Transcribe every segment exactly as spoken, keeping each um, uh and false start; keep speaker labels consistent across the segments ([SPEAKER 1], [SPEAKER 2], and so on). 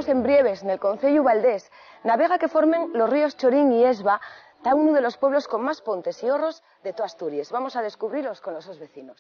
[SPEAKER 1] estamos en Brieves, en el concello Valdés, na vega que formen los ríos Chorín y Esba, está uno de los pueblos con más pontes y horros de toda Asturias. Vamos a descubrirlos con los sus vecinos.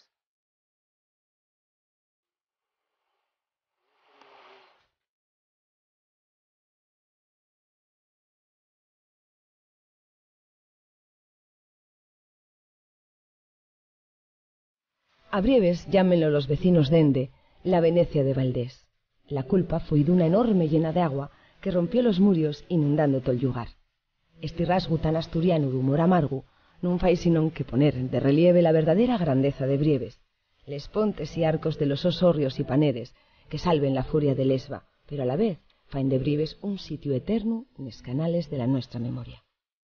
[SPEAKER 2] A Brieves llámenlo los vecinos dende la Venecia de Valdés. La culpa foi d'una enorme llena de agua que rompió los murios inundando todo el lugar. Este rasgo tan asturiano de humor amargo non fai senón que poner de relieve la verdadera grandeza de Brieves, les pontes y arcos de los osorrios y panedes que salven la furia del Esba, pero a la vez faen de Brieves un sitio eterno nes canales de la nuestra memoria.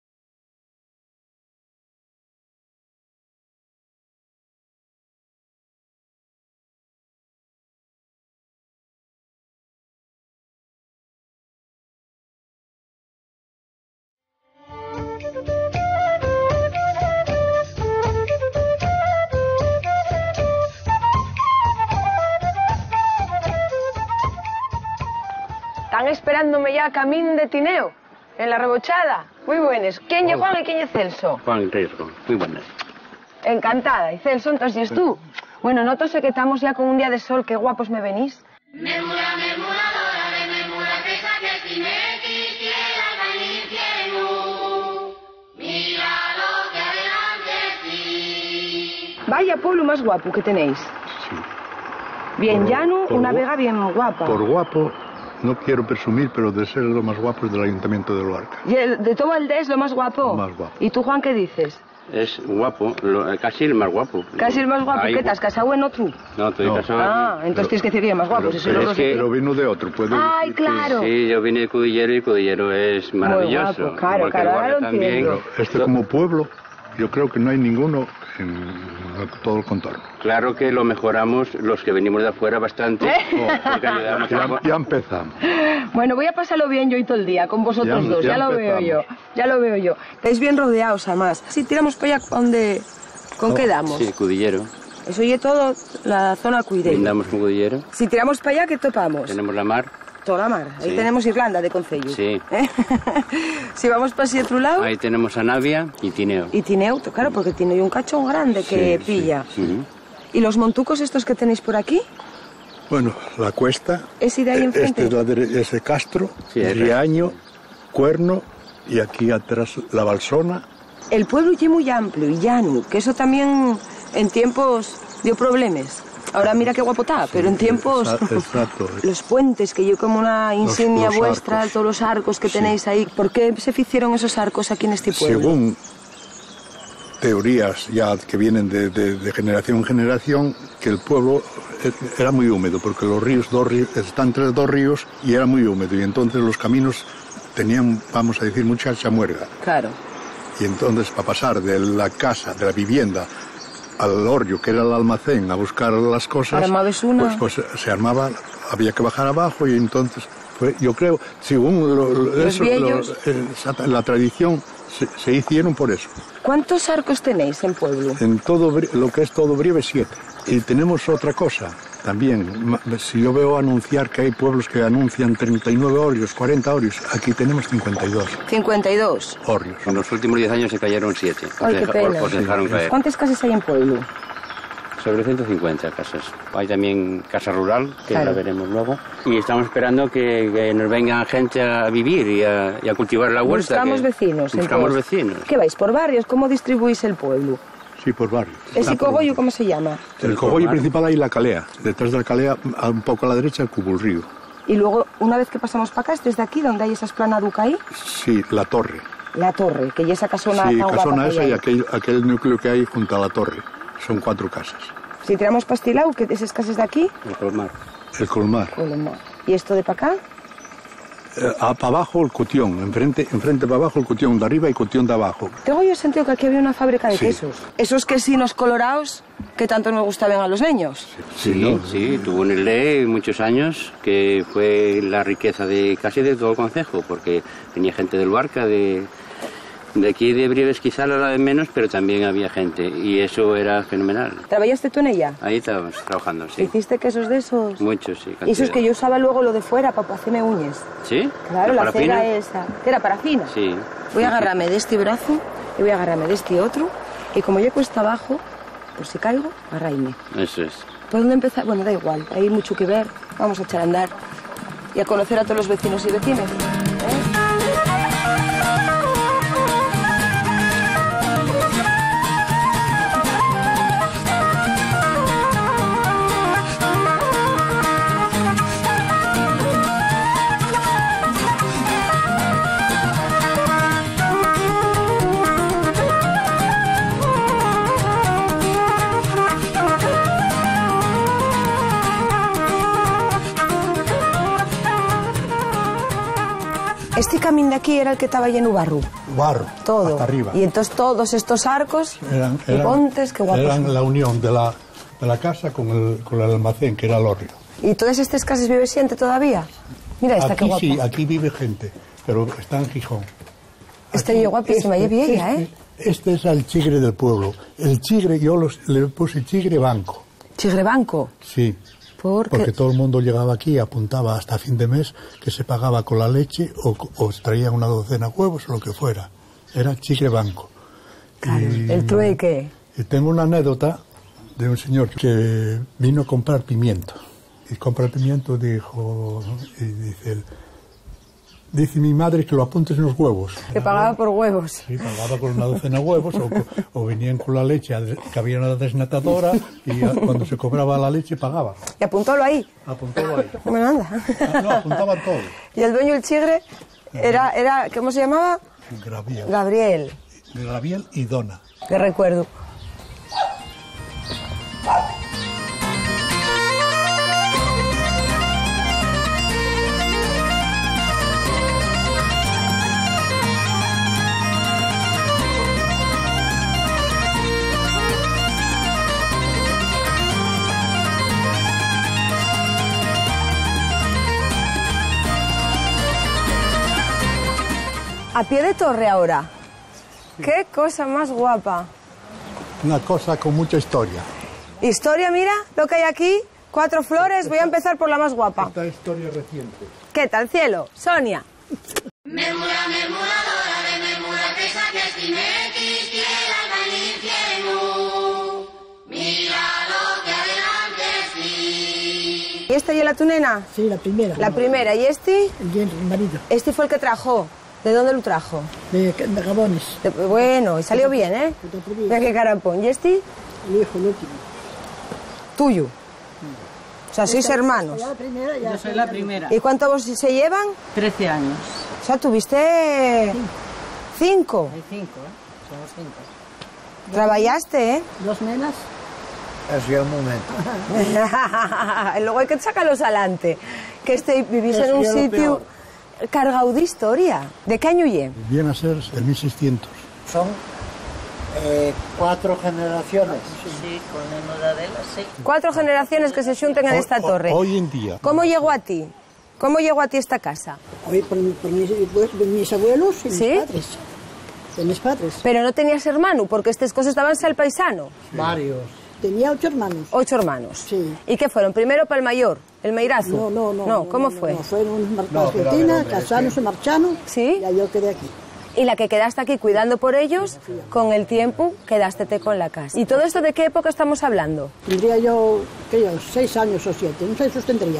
[SPEAKER 1] Están esperándome ya camín de Tineo, en la Rebochada. Muy buenas. ¿Quién es Juan y quién es Celso?
[SPEAKER 3] Juan y Riesgo, muy buenas.
[SPEAKER 1] Encantada. ¿Y Celso, entonces es tú? Bueno, nótose que estamos ya con un día de sol. Qué guapos me venís.
[SPEAKER 4] Memura, memuradora de memura, que saque si me quisiera al infierno. Mira lo que adelante sí.
[SPEAKER 1] Vaya pueblo más guapo que tenéis.
[SPEAKER 5] Sí.
[SPEAKER 1] Bien
[SPEAKER 5] Por-
[SPEAKER 1] llano,
[SPEAKER 5] por
[SPEAKER 1] una
[SPEAKER 5] gu-
[SPEAKER 1] vega bien guapa.
[SPEAKER 5] Por guapo, no quiero presumir, pero de ser lo más guapo es del Ayuntamiento de Luarca.
[SPEAKER 1] ¿Y el de todo Valdés lo más guapo?
[SPEAKER 5] Lo más guapo.
[SPEAKER 1] ¿Y tú, Juan, qué dices?
[SPEAKER 3] Es guapo, lo- casi el más guapo.
[SPEAKER 1] Casi el más guapo.
[SPEAKER 3] Ahí,
[SPEAKER 1] ¿Qué te has casado en otro?
[SPEAKER 3] No, estoy
[SPEAKER 5] No.
[SPEAKER 3] casado
[SPEAKER 1] Ah,
[SPEAKER 3] aquí.
[SPEAKER 1] entonces tienes que decir que es más guapo.
[SPEAKER 5] Pero,
[SPEAKER 1] si soy
[SPEAKER 5] pero
[SPEAKER 1] los
[SPEAKER 3] es
[SPEAKER 1] dos
[SPEAKER 3] que-
[SPEAKER 1] de-
[SPEAKER 5] pero vino de otro, puedo
[SPEAKER 1] Ay,
[SPEAKER 5] decir que-
[SPEAKER 1] claro.
[SPEAKER 3] Sí, yo vine de Cudillero y Cudillero es maravilloso.
[SPEAKER 1] guapo, claro,
[SPEAKER 3] Igual que
[SPEAKER 1] claro, ahora
[SPEAKER 3] Guardia
[SPEAKER 1] lo
[SPEAKER 3] también.
[SPEAKER 1] entiendo.
[SPEAKER 5] Este como pueblo, yo creo que no hay ninguno en todo el contorno.
[SPEAKER 3] Claro que lo mejoramos los que venimos de afuera bastante. Porque ayudamos a-
[SPEAKER 5] Ya, ya empezamos.
[SPEAKER 1] Bueno, voy a pasarlo bien yo y todo el día con vosotros
[SPEAKER 5] Ya-
[SPEAKER 1] dos, ya,
[SPEAKER 5] ya
[SPEAKER 1] lo veo yo,
[SPEAKER 5] empezamos.
[SPEAKER 1] ya lo veo yo. Estáis bien rodeados, además. Si tiramos para allá, ¿dónde, ¿con qué damos?
[SPEAKER 3] Sí, Cudillero.
[SPEAKER 1] Eso oye todo la zona cuidera.
[SPEAKER 3] Brindamos con Cudillero.
[SPEAKER 1] Si tiramos para allá, ¿qué topamos?
[SPEAKER 3] Tenemos la mar.
[SPEAKER 1] Toda la mar. Ahí
[SPEAKER 3] Sí.
[SPEAKER 1] tenemos Irlanda de Concello.
[SPEAKER 3] Sí.
[SPEAKER 1] ¿Eh? Si vamos para ese otro lado,
[SPEAKER 3] Ahí tenemos a Navia y Tineo.
[SPEAKER 1] y Tineo, claro, porque tiene un cachón grande que
[SPEAKER 5] Sí,
[SPEAKER 1] pilla.
[SPEAKER 3] Ujú.
[SPEAKER 1] ¿Y los montucos estos que tenéis por aquí?
[SPEAKER 5] Bueno, la cuesta,
[SPEAKER 1] ¿Ese de ahí
[SPEAKER 5] eh,
[SPEAKER 1] enfrente?
[SPEAKER 5] este es la dere- ese Castro,
[SPEAKER 3] Sí, es
[SPEAKER 5] Riaño, Cuerno y aquí atrás la Balsona.
[SPEAKER 1] El pueblo es muy amplio y llano, que eso también en tiempos dio problemas. Ahora mira qué guapo está, pero en tiempos...
[SPEAKER 5] Exa- Exacto.
[SPEAKER 1] Los puentes, que yo como una insignia
[SPEAKER 5] los
[SPEAKER 1] vuestra,
[SPEAKER 5] arcos.
[SPEAKER 1] todos los arcos que
[SPEAKER 5] Sí.
[SPEAKER 1] tenéis ahí. ¿Por qué se hicieron esos arcos aquí en este pueblo?
[SPEAKER 5] Según teorías ya que vienen de, de- de generación en generación, que el pueblo e- era muy húmedo, porque los ríos, dos ríos, están entre dos ríos y era muy húmedo, y entonces los caminos tenían, vamos a decir, mucha chamuerga.
[SPEAKER 1] Claro.
[SPEAKER 5] Y entonces para pasar de la casa, de la vivienda, al horrio, que era el almacén, a buscar las cosas,
[SPEAKER 1] Armabas una.
[SPEAKER 5] pues, pues se armaba, había que bajar abajo y entonces, fue- yo creo, según lo- lo-
[SPEAKER 1] Los
[SPEAKER 5] eso,
[SPEAKER 1] viellos.
[SPEAKER 5] lo- esa- la tradición, se, se hicieron por eso.
[SPEAKER 1] ¿Cuántos arcos tenéis en pueblo?
[SPEAKER 5] En todo Bri- lo que es todo Brieves, siete. Y tenemos otra cosa también. Ma- Si yo veo anunciar que hay pueblos que anuncian treinta y nueve horrios, cuarenta horrios, aquí tenemos cincuenta y dos
[SPEAKER 1] cincuenta y dos.
[SPEAKER 5] horrios.
[SPEAKER 3] En los últimos diez años se cayeron siete.
[SPEAKER 1] Ay, qué
[SPEAKER 3] Os deja-
[SPEAKER 1] pena.
[SPEAKER 3] os dejaron caer.
[SPEAKER 1] ¿Cuántas casas hay en pueblo?
[SPEAKER 3] Sobre ciento cincuenta casas. Hay también casa rural, que
[SPEAKER 1] Claro.
[SPEAKER 3] la veremos luego. Y estamos esperando que, que nos venga gente a vivir y a, y a cultivar la huerta.
[SPEAKER 1] Buscamos
[SPEAKER 3] que-
[SPEAKER 1] vecinos.
[SPEAKER 3] Buscamos
[SPEAKER 1] entonces.
[SPEAKER 3] vecinos.
[SPEAKER 1] ¿Qué vais? ¿Por barrios? ¿Cómo distribuís el pueblo?
[SPEAKER 5] Sí, por barrios.
[SPEAKER 1] ¿Ese
[SPEAKER 5] Está por
[SPEAKER 1] cogollo
[SPEAKER 5] barrios.
[SPEAKER 1] cómo se llama?
[SPEAKER 5] El cogollo principal hay la calea. Detrás de la calea, a un poco a la derecha, el Cubulrío.
[SPEAKER 1] Y luego, una vez que pasamos para acá, es desde aquí, donde hay esas planaduca ahí,
[SPEAKER 5] Sí, la torre.
[SPEAKER 1] la torre, que ya esa casona
[SPEAKER 5] Sí,
[SPEAKER 1] tan guapa
[SPEAKER 5] casona
[SPEAKER 1] que
[SPEAKER 5] esa
[SPEAKER 1] hay.
[SPEAKER 5] y aquel, aquel núcleo que hay junto a la torre. Son cuatro casas.
[SPEAKER 1] Si tiramos pastilao, que esas casas de aquí,
[SPEAKER 3] El colmar.
[SPEAKER 5] El colmar.
[SPEAKER 1] colema. ¿Y esto de para acá?
[SPEAKER 5] Eh, a- para abajo el cutión. Enfrente, enfrente para abajo el cutión de arriba y cutión de abajo.
[SPEAKER 1] Tengo yo sentido que aquí había una fábrica de
[SPEAKER 5] Sí.
[SPEAKER 1] quesos. Esos quesinos colorados que tanto nos gustaban a los niños.
[SPEAKER 3] Sí,
[SPEAKER 5] ¿no?
[SPEAKER 3] sí, tuvo en el L E muchos años, que fue la riqueza de casi de todo el concejo, porque venía gente del Barca, de, De aquí de Brieves quizá la de menos, pero también había gente y eso era fenomenal.
[SPEAKER 1] ¿Trabajaste tú en ella?
[SPEAKER 3] Ahí estábamos trabajando, sí.
[SPEAKER 1] ¿Hiciste quesos de esos?
[SPEAKER 3] Muchos, sí.
[SPEAKER 1] Y esos que yo usaba luego lo de fuera para hacerme uñas.
[SPEAKER 3] ¿Sí?
[SPEAKER 1] Claro, la, la cera
[SPEAKER 3] parafina?
[SPEAKER 1] esa. ¿Era parafina?
[SPEAKER 3] Sí.
[SPEAKER 1] Voy a agarrarme de este brazo y voy a agarrarme de este otro. Y como yo cuesta abajo, por si caigo, agarraíme.
[SPEAKER 3] Eso es.
[SPEAKER 1] ¿Por dónde empezar? Bueno, da igual, hay mucho que ver. Vamos a echar a andar y a conocer a todos los vecinos y vecinas. ¿Eh? Este camino de aquí era el que estaba lleno de barro.
[SPEAKER 5] Barro,
[SPEAKER 1] todo.
[SPEAKER 5] hasta arriba.
[SPEAKER 1] Y entonces todos estos arcos
[SPEAKER 5] Eran,
[SPEAKER 1] y
[SPEAKER 5] eran-
[SPEAKER 1] pontes, qué guapos.
[SPEAKER 5] eran la unión de la, de la casa con el, con el almacén, que era el hórreo.
[SPEAKER 1] ¿Y todas estas casas vive gente todavía? Mira esta, qué
[SPEAKER 5] Aquí
[SPEAKER 1] guapa.
[SPEAKER 5] sí, aquí vive gente, pero está en Gijón.
[SPEAKER 1] Esta yo guapísima,
[SPEAKER 5] Este-
[SPEAKER 1] y vieja,
[SPEAKER 5] este-
[SPEAKER 1] ¿eh?
[SPEAKER 5] Este es el chigre del pueblo. El chigre, yo los- le puse chigre banco.
[SPEAKER 1] Chigrebanco.
[SPEAKER 5] Sí.
[SPEAKER 1] Porque,
[SPEAKER 5] Porque todo el mundo llegaba aquí y apuntaba hasta fin de mes que se pagaba con la leche o, o traían una docena de huevos o lo que fuera. Era chigre banco.
[SPEAKER 1] claro,
[SPEAKER 5] Y-
[SPEAKER 1] el trueque.
[SPEAKER 5] y tengo una anécdota de un señor que vino a comprar pimiento. Y compra pimiento, dijo, y dice él, dice mi madre que lo apuntes en los huevos.
[SPEAKER 1] Que pagaba por huevos.
[SPEAKER 5] Sí, pagaba con una docena de huevos o, o venían con la leche, que había una desnatadora y a- cuando se cobraba la leche pagaba.
[SPEAKER 1] Y apuntólo ahí.
[SPEAKER 5] Apuntaba ahí.
[SPEAKER 1] Bueno, anda.
[SPEAKER 5] Ah, no, apuntaban todo.
[SPEAKER 1] Y el dueño del chigre era, era, ¿cómo se llamaba?
[SPEAKER 5] Gabriel.
[SPEAKER 1] Gabriel.
[SPEAKER 5] Gabriel y Dona.
[SPEAKER 1] Que recuerdo. A pie de torre ahora. Qué cosa más guapa.
[SPEAKER 5] Una cosa con mucha historia.
[SPEAKER 1] Historia, mira lo que hay aquí. Cuatro flores. Voy a empezar por la más guapa.
[SPEAKER 5] Esta historia reciente.
[SPEAKER 1] ¿Qué tal, cielo? Sonia.
[SPEAKER 4] Memura, memuradora de memura, que saques tinequis, tierra al infierno. Mira lo que adelante sí.
[SPEAKER 1] ¿Y esta y la tu nena?
[SPEAKER 6] Sí, la primera.
[SPEAKER 1] La primera. ¿Y este?
[SPEAKER 6] El yerno, el marido,
[SPEAKER 1] Este fue el que trajo. ¿De dónde lo trajo?
[SPEAKER 6] de, de Gabones.
[SPEAKER 1] De- bueno, y salió bien, ¿eh? Mira qué carapón. ¿Y este?
[SPEAKER 6] El hijo, el último.
[SPEAKER 1] Tuyo. O sea, sois hermanos.
[SPEAKER 6] Ya la primera, ya.
[SPEAKER 7] Yo soy la primera.
[SPEAKER 1] ¿Y cuánto vos se llevan?
[SPEAKER 7] trece años.
[SPEAKER 1] O sea, tuviste cinco.
[SPEAKER 7] Hay cinco, ¿eh? Somos cinco.
[SPEAKER 1] Trabajaste, ¿eh?
[SPEAKER 6] Dos nenas.
[SPEAKER 8] Hacía un momento.
[SPEAKER 1] Y luego hay que sacarlos adelante. Que este, vivís
[SPEAKER 6] Es
[SPEAKER 1] en un
[SPEAKER 6] ya lo
[SPEAKER 1] sitio cargado de historia. ¿De qué año ye?
[SPEAKER 5] Viene a ser de mil seiscientos.
[SPEAKER 8] Son eh, cuatro generaciones.
[SPEAKER 7] Sí, con la Moradela, sí.
[SPEAKER 1] Cuatro generaciones que se junten en
[SPEAKER 5] Hoy-
[SPEAKER 1] esta torre.
[SPEAKER 5] Hoy en día.
[SPEAKER 1] ¿Cómo llegó a ti? ¿Cómo llegó a ti esta casa?
[SPEAKER 6] Hoy por, por mis, pues, de mis abuelos y
[SPEAKER 1] ¿Sí?
[SPEAKER 6] mis padres. De mis padres.
[SPEAKER 1] Pero no tenías hermano, porque estas cosas estaban al paisano.
[SPEAKER 8] Varios.
[SPEAKER 6] Tenía ocho hermanos.
[SPEAKER 1] Ocho hermanos.
[SPEAKER 6] Sí.
[SPEAKER 1] ¿Y qué fueron? ¿Primero para el mayor? ¿El meirazo?
[SPEAKER 6] No, no, no.
[SPEAKER 1] No, ¿cómo
[SPEAKER 6] no,
[SPEAKER 1] fue?
[SPEAKER 6] No, fueron unos
[SPEAKER 8] No,
[SPEAKER 6] marcados
[SPEAKER 8] pero a ver,
[SPEAKER 6] Argentina,
[SPEAKER 8] hombre,
[SPEAKER 6] casanos
[SPEAKER 8] sí.
[SPEAKER 6] y marchanos.
[SPEAKER 1] ¿Sí?
[SPEAKER 6] Y yo quedé aquí.
[SPEAKER 1] Y la que quedaste aquí cuidando por ellos, con el tiempo quedaste con la casa. ¿Y todo esto de qué época estamos hablando?
[SPEAKER 6] Tendría yo, ¿qué yo? Seis años o siete. No sé, tendría.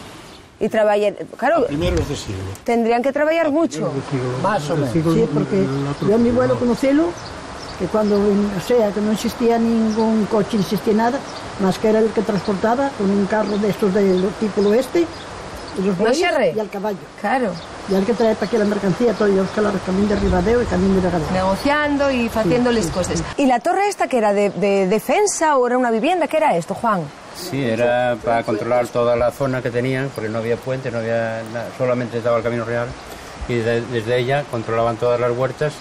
[SPEAKER 1] Y trabajar, claro,
[SPEAKER 5] Primeros de siglo.
[SPEAKER 1] tendrían que trabajar mucho.
[SPEAKER 8] Más o menos.
[SPEAKER 6] Sí, porque yo a mi abuelo conocílo, que cuando, o sea, que no existía ningún coche, no existía nada, más que era el que transportaba con un carro de estos del tipo oeste, y los bueyes
[SPEAKER 1] xerre?
[SPEAKER 6] y al caballo.
[SPEAKER 1] Claro,
[SPEAKER 6] Y el que trae para aquí la mercancía, todo, y a buscar el camino de Ribadeo y camino de Regadeo.
[SPEAKER 1] negociando y haciéndoles cosas. ¿Y la torre esta que era de, de defensa o era una vivienda? ¿Qué era esto, Juan?
[SPEAKER 3] Sí, era para controlar toda la zona que tenían, porque no había puente, no había nada, solamente estaba el Camino Real, y de- desde ella controlaban todas las huertas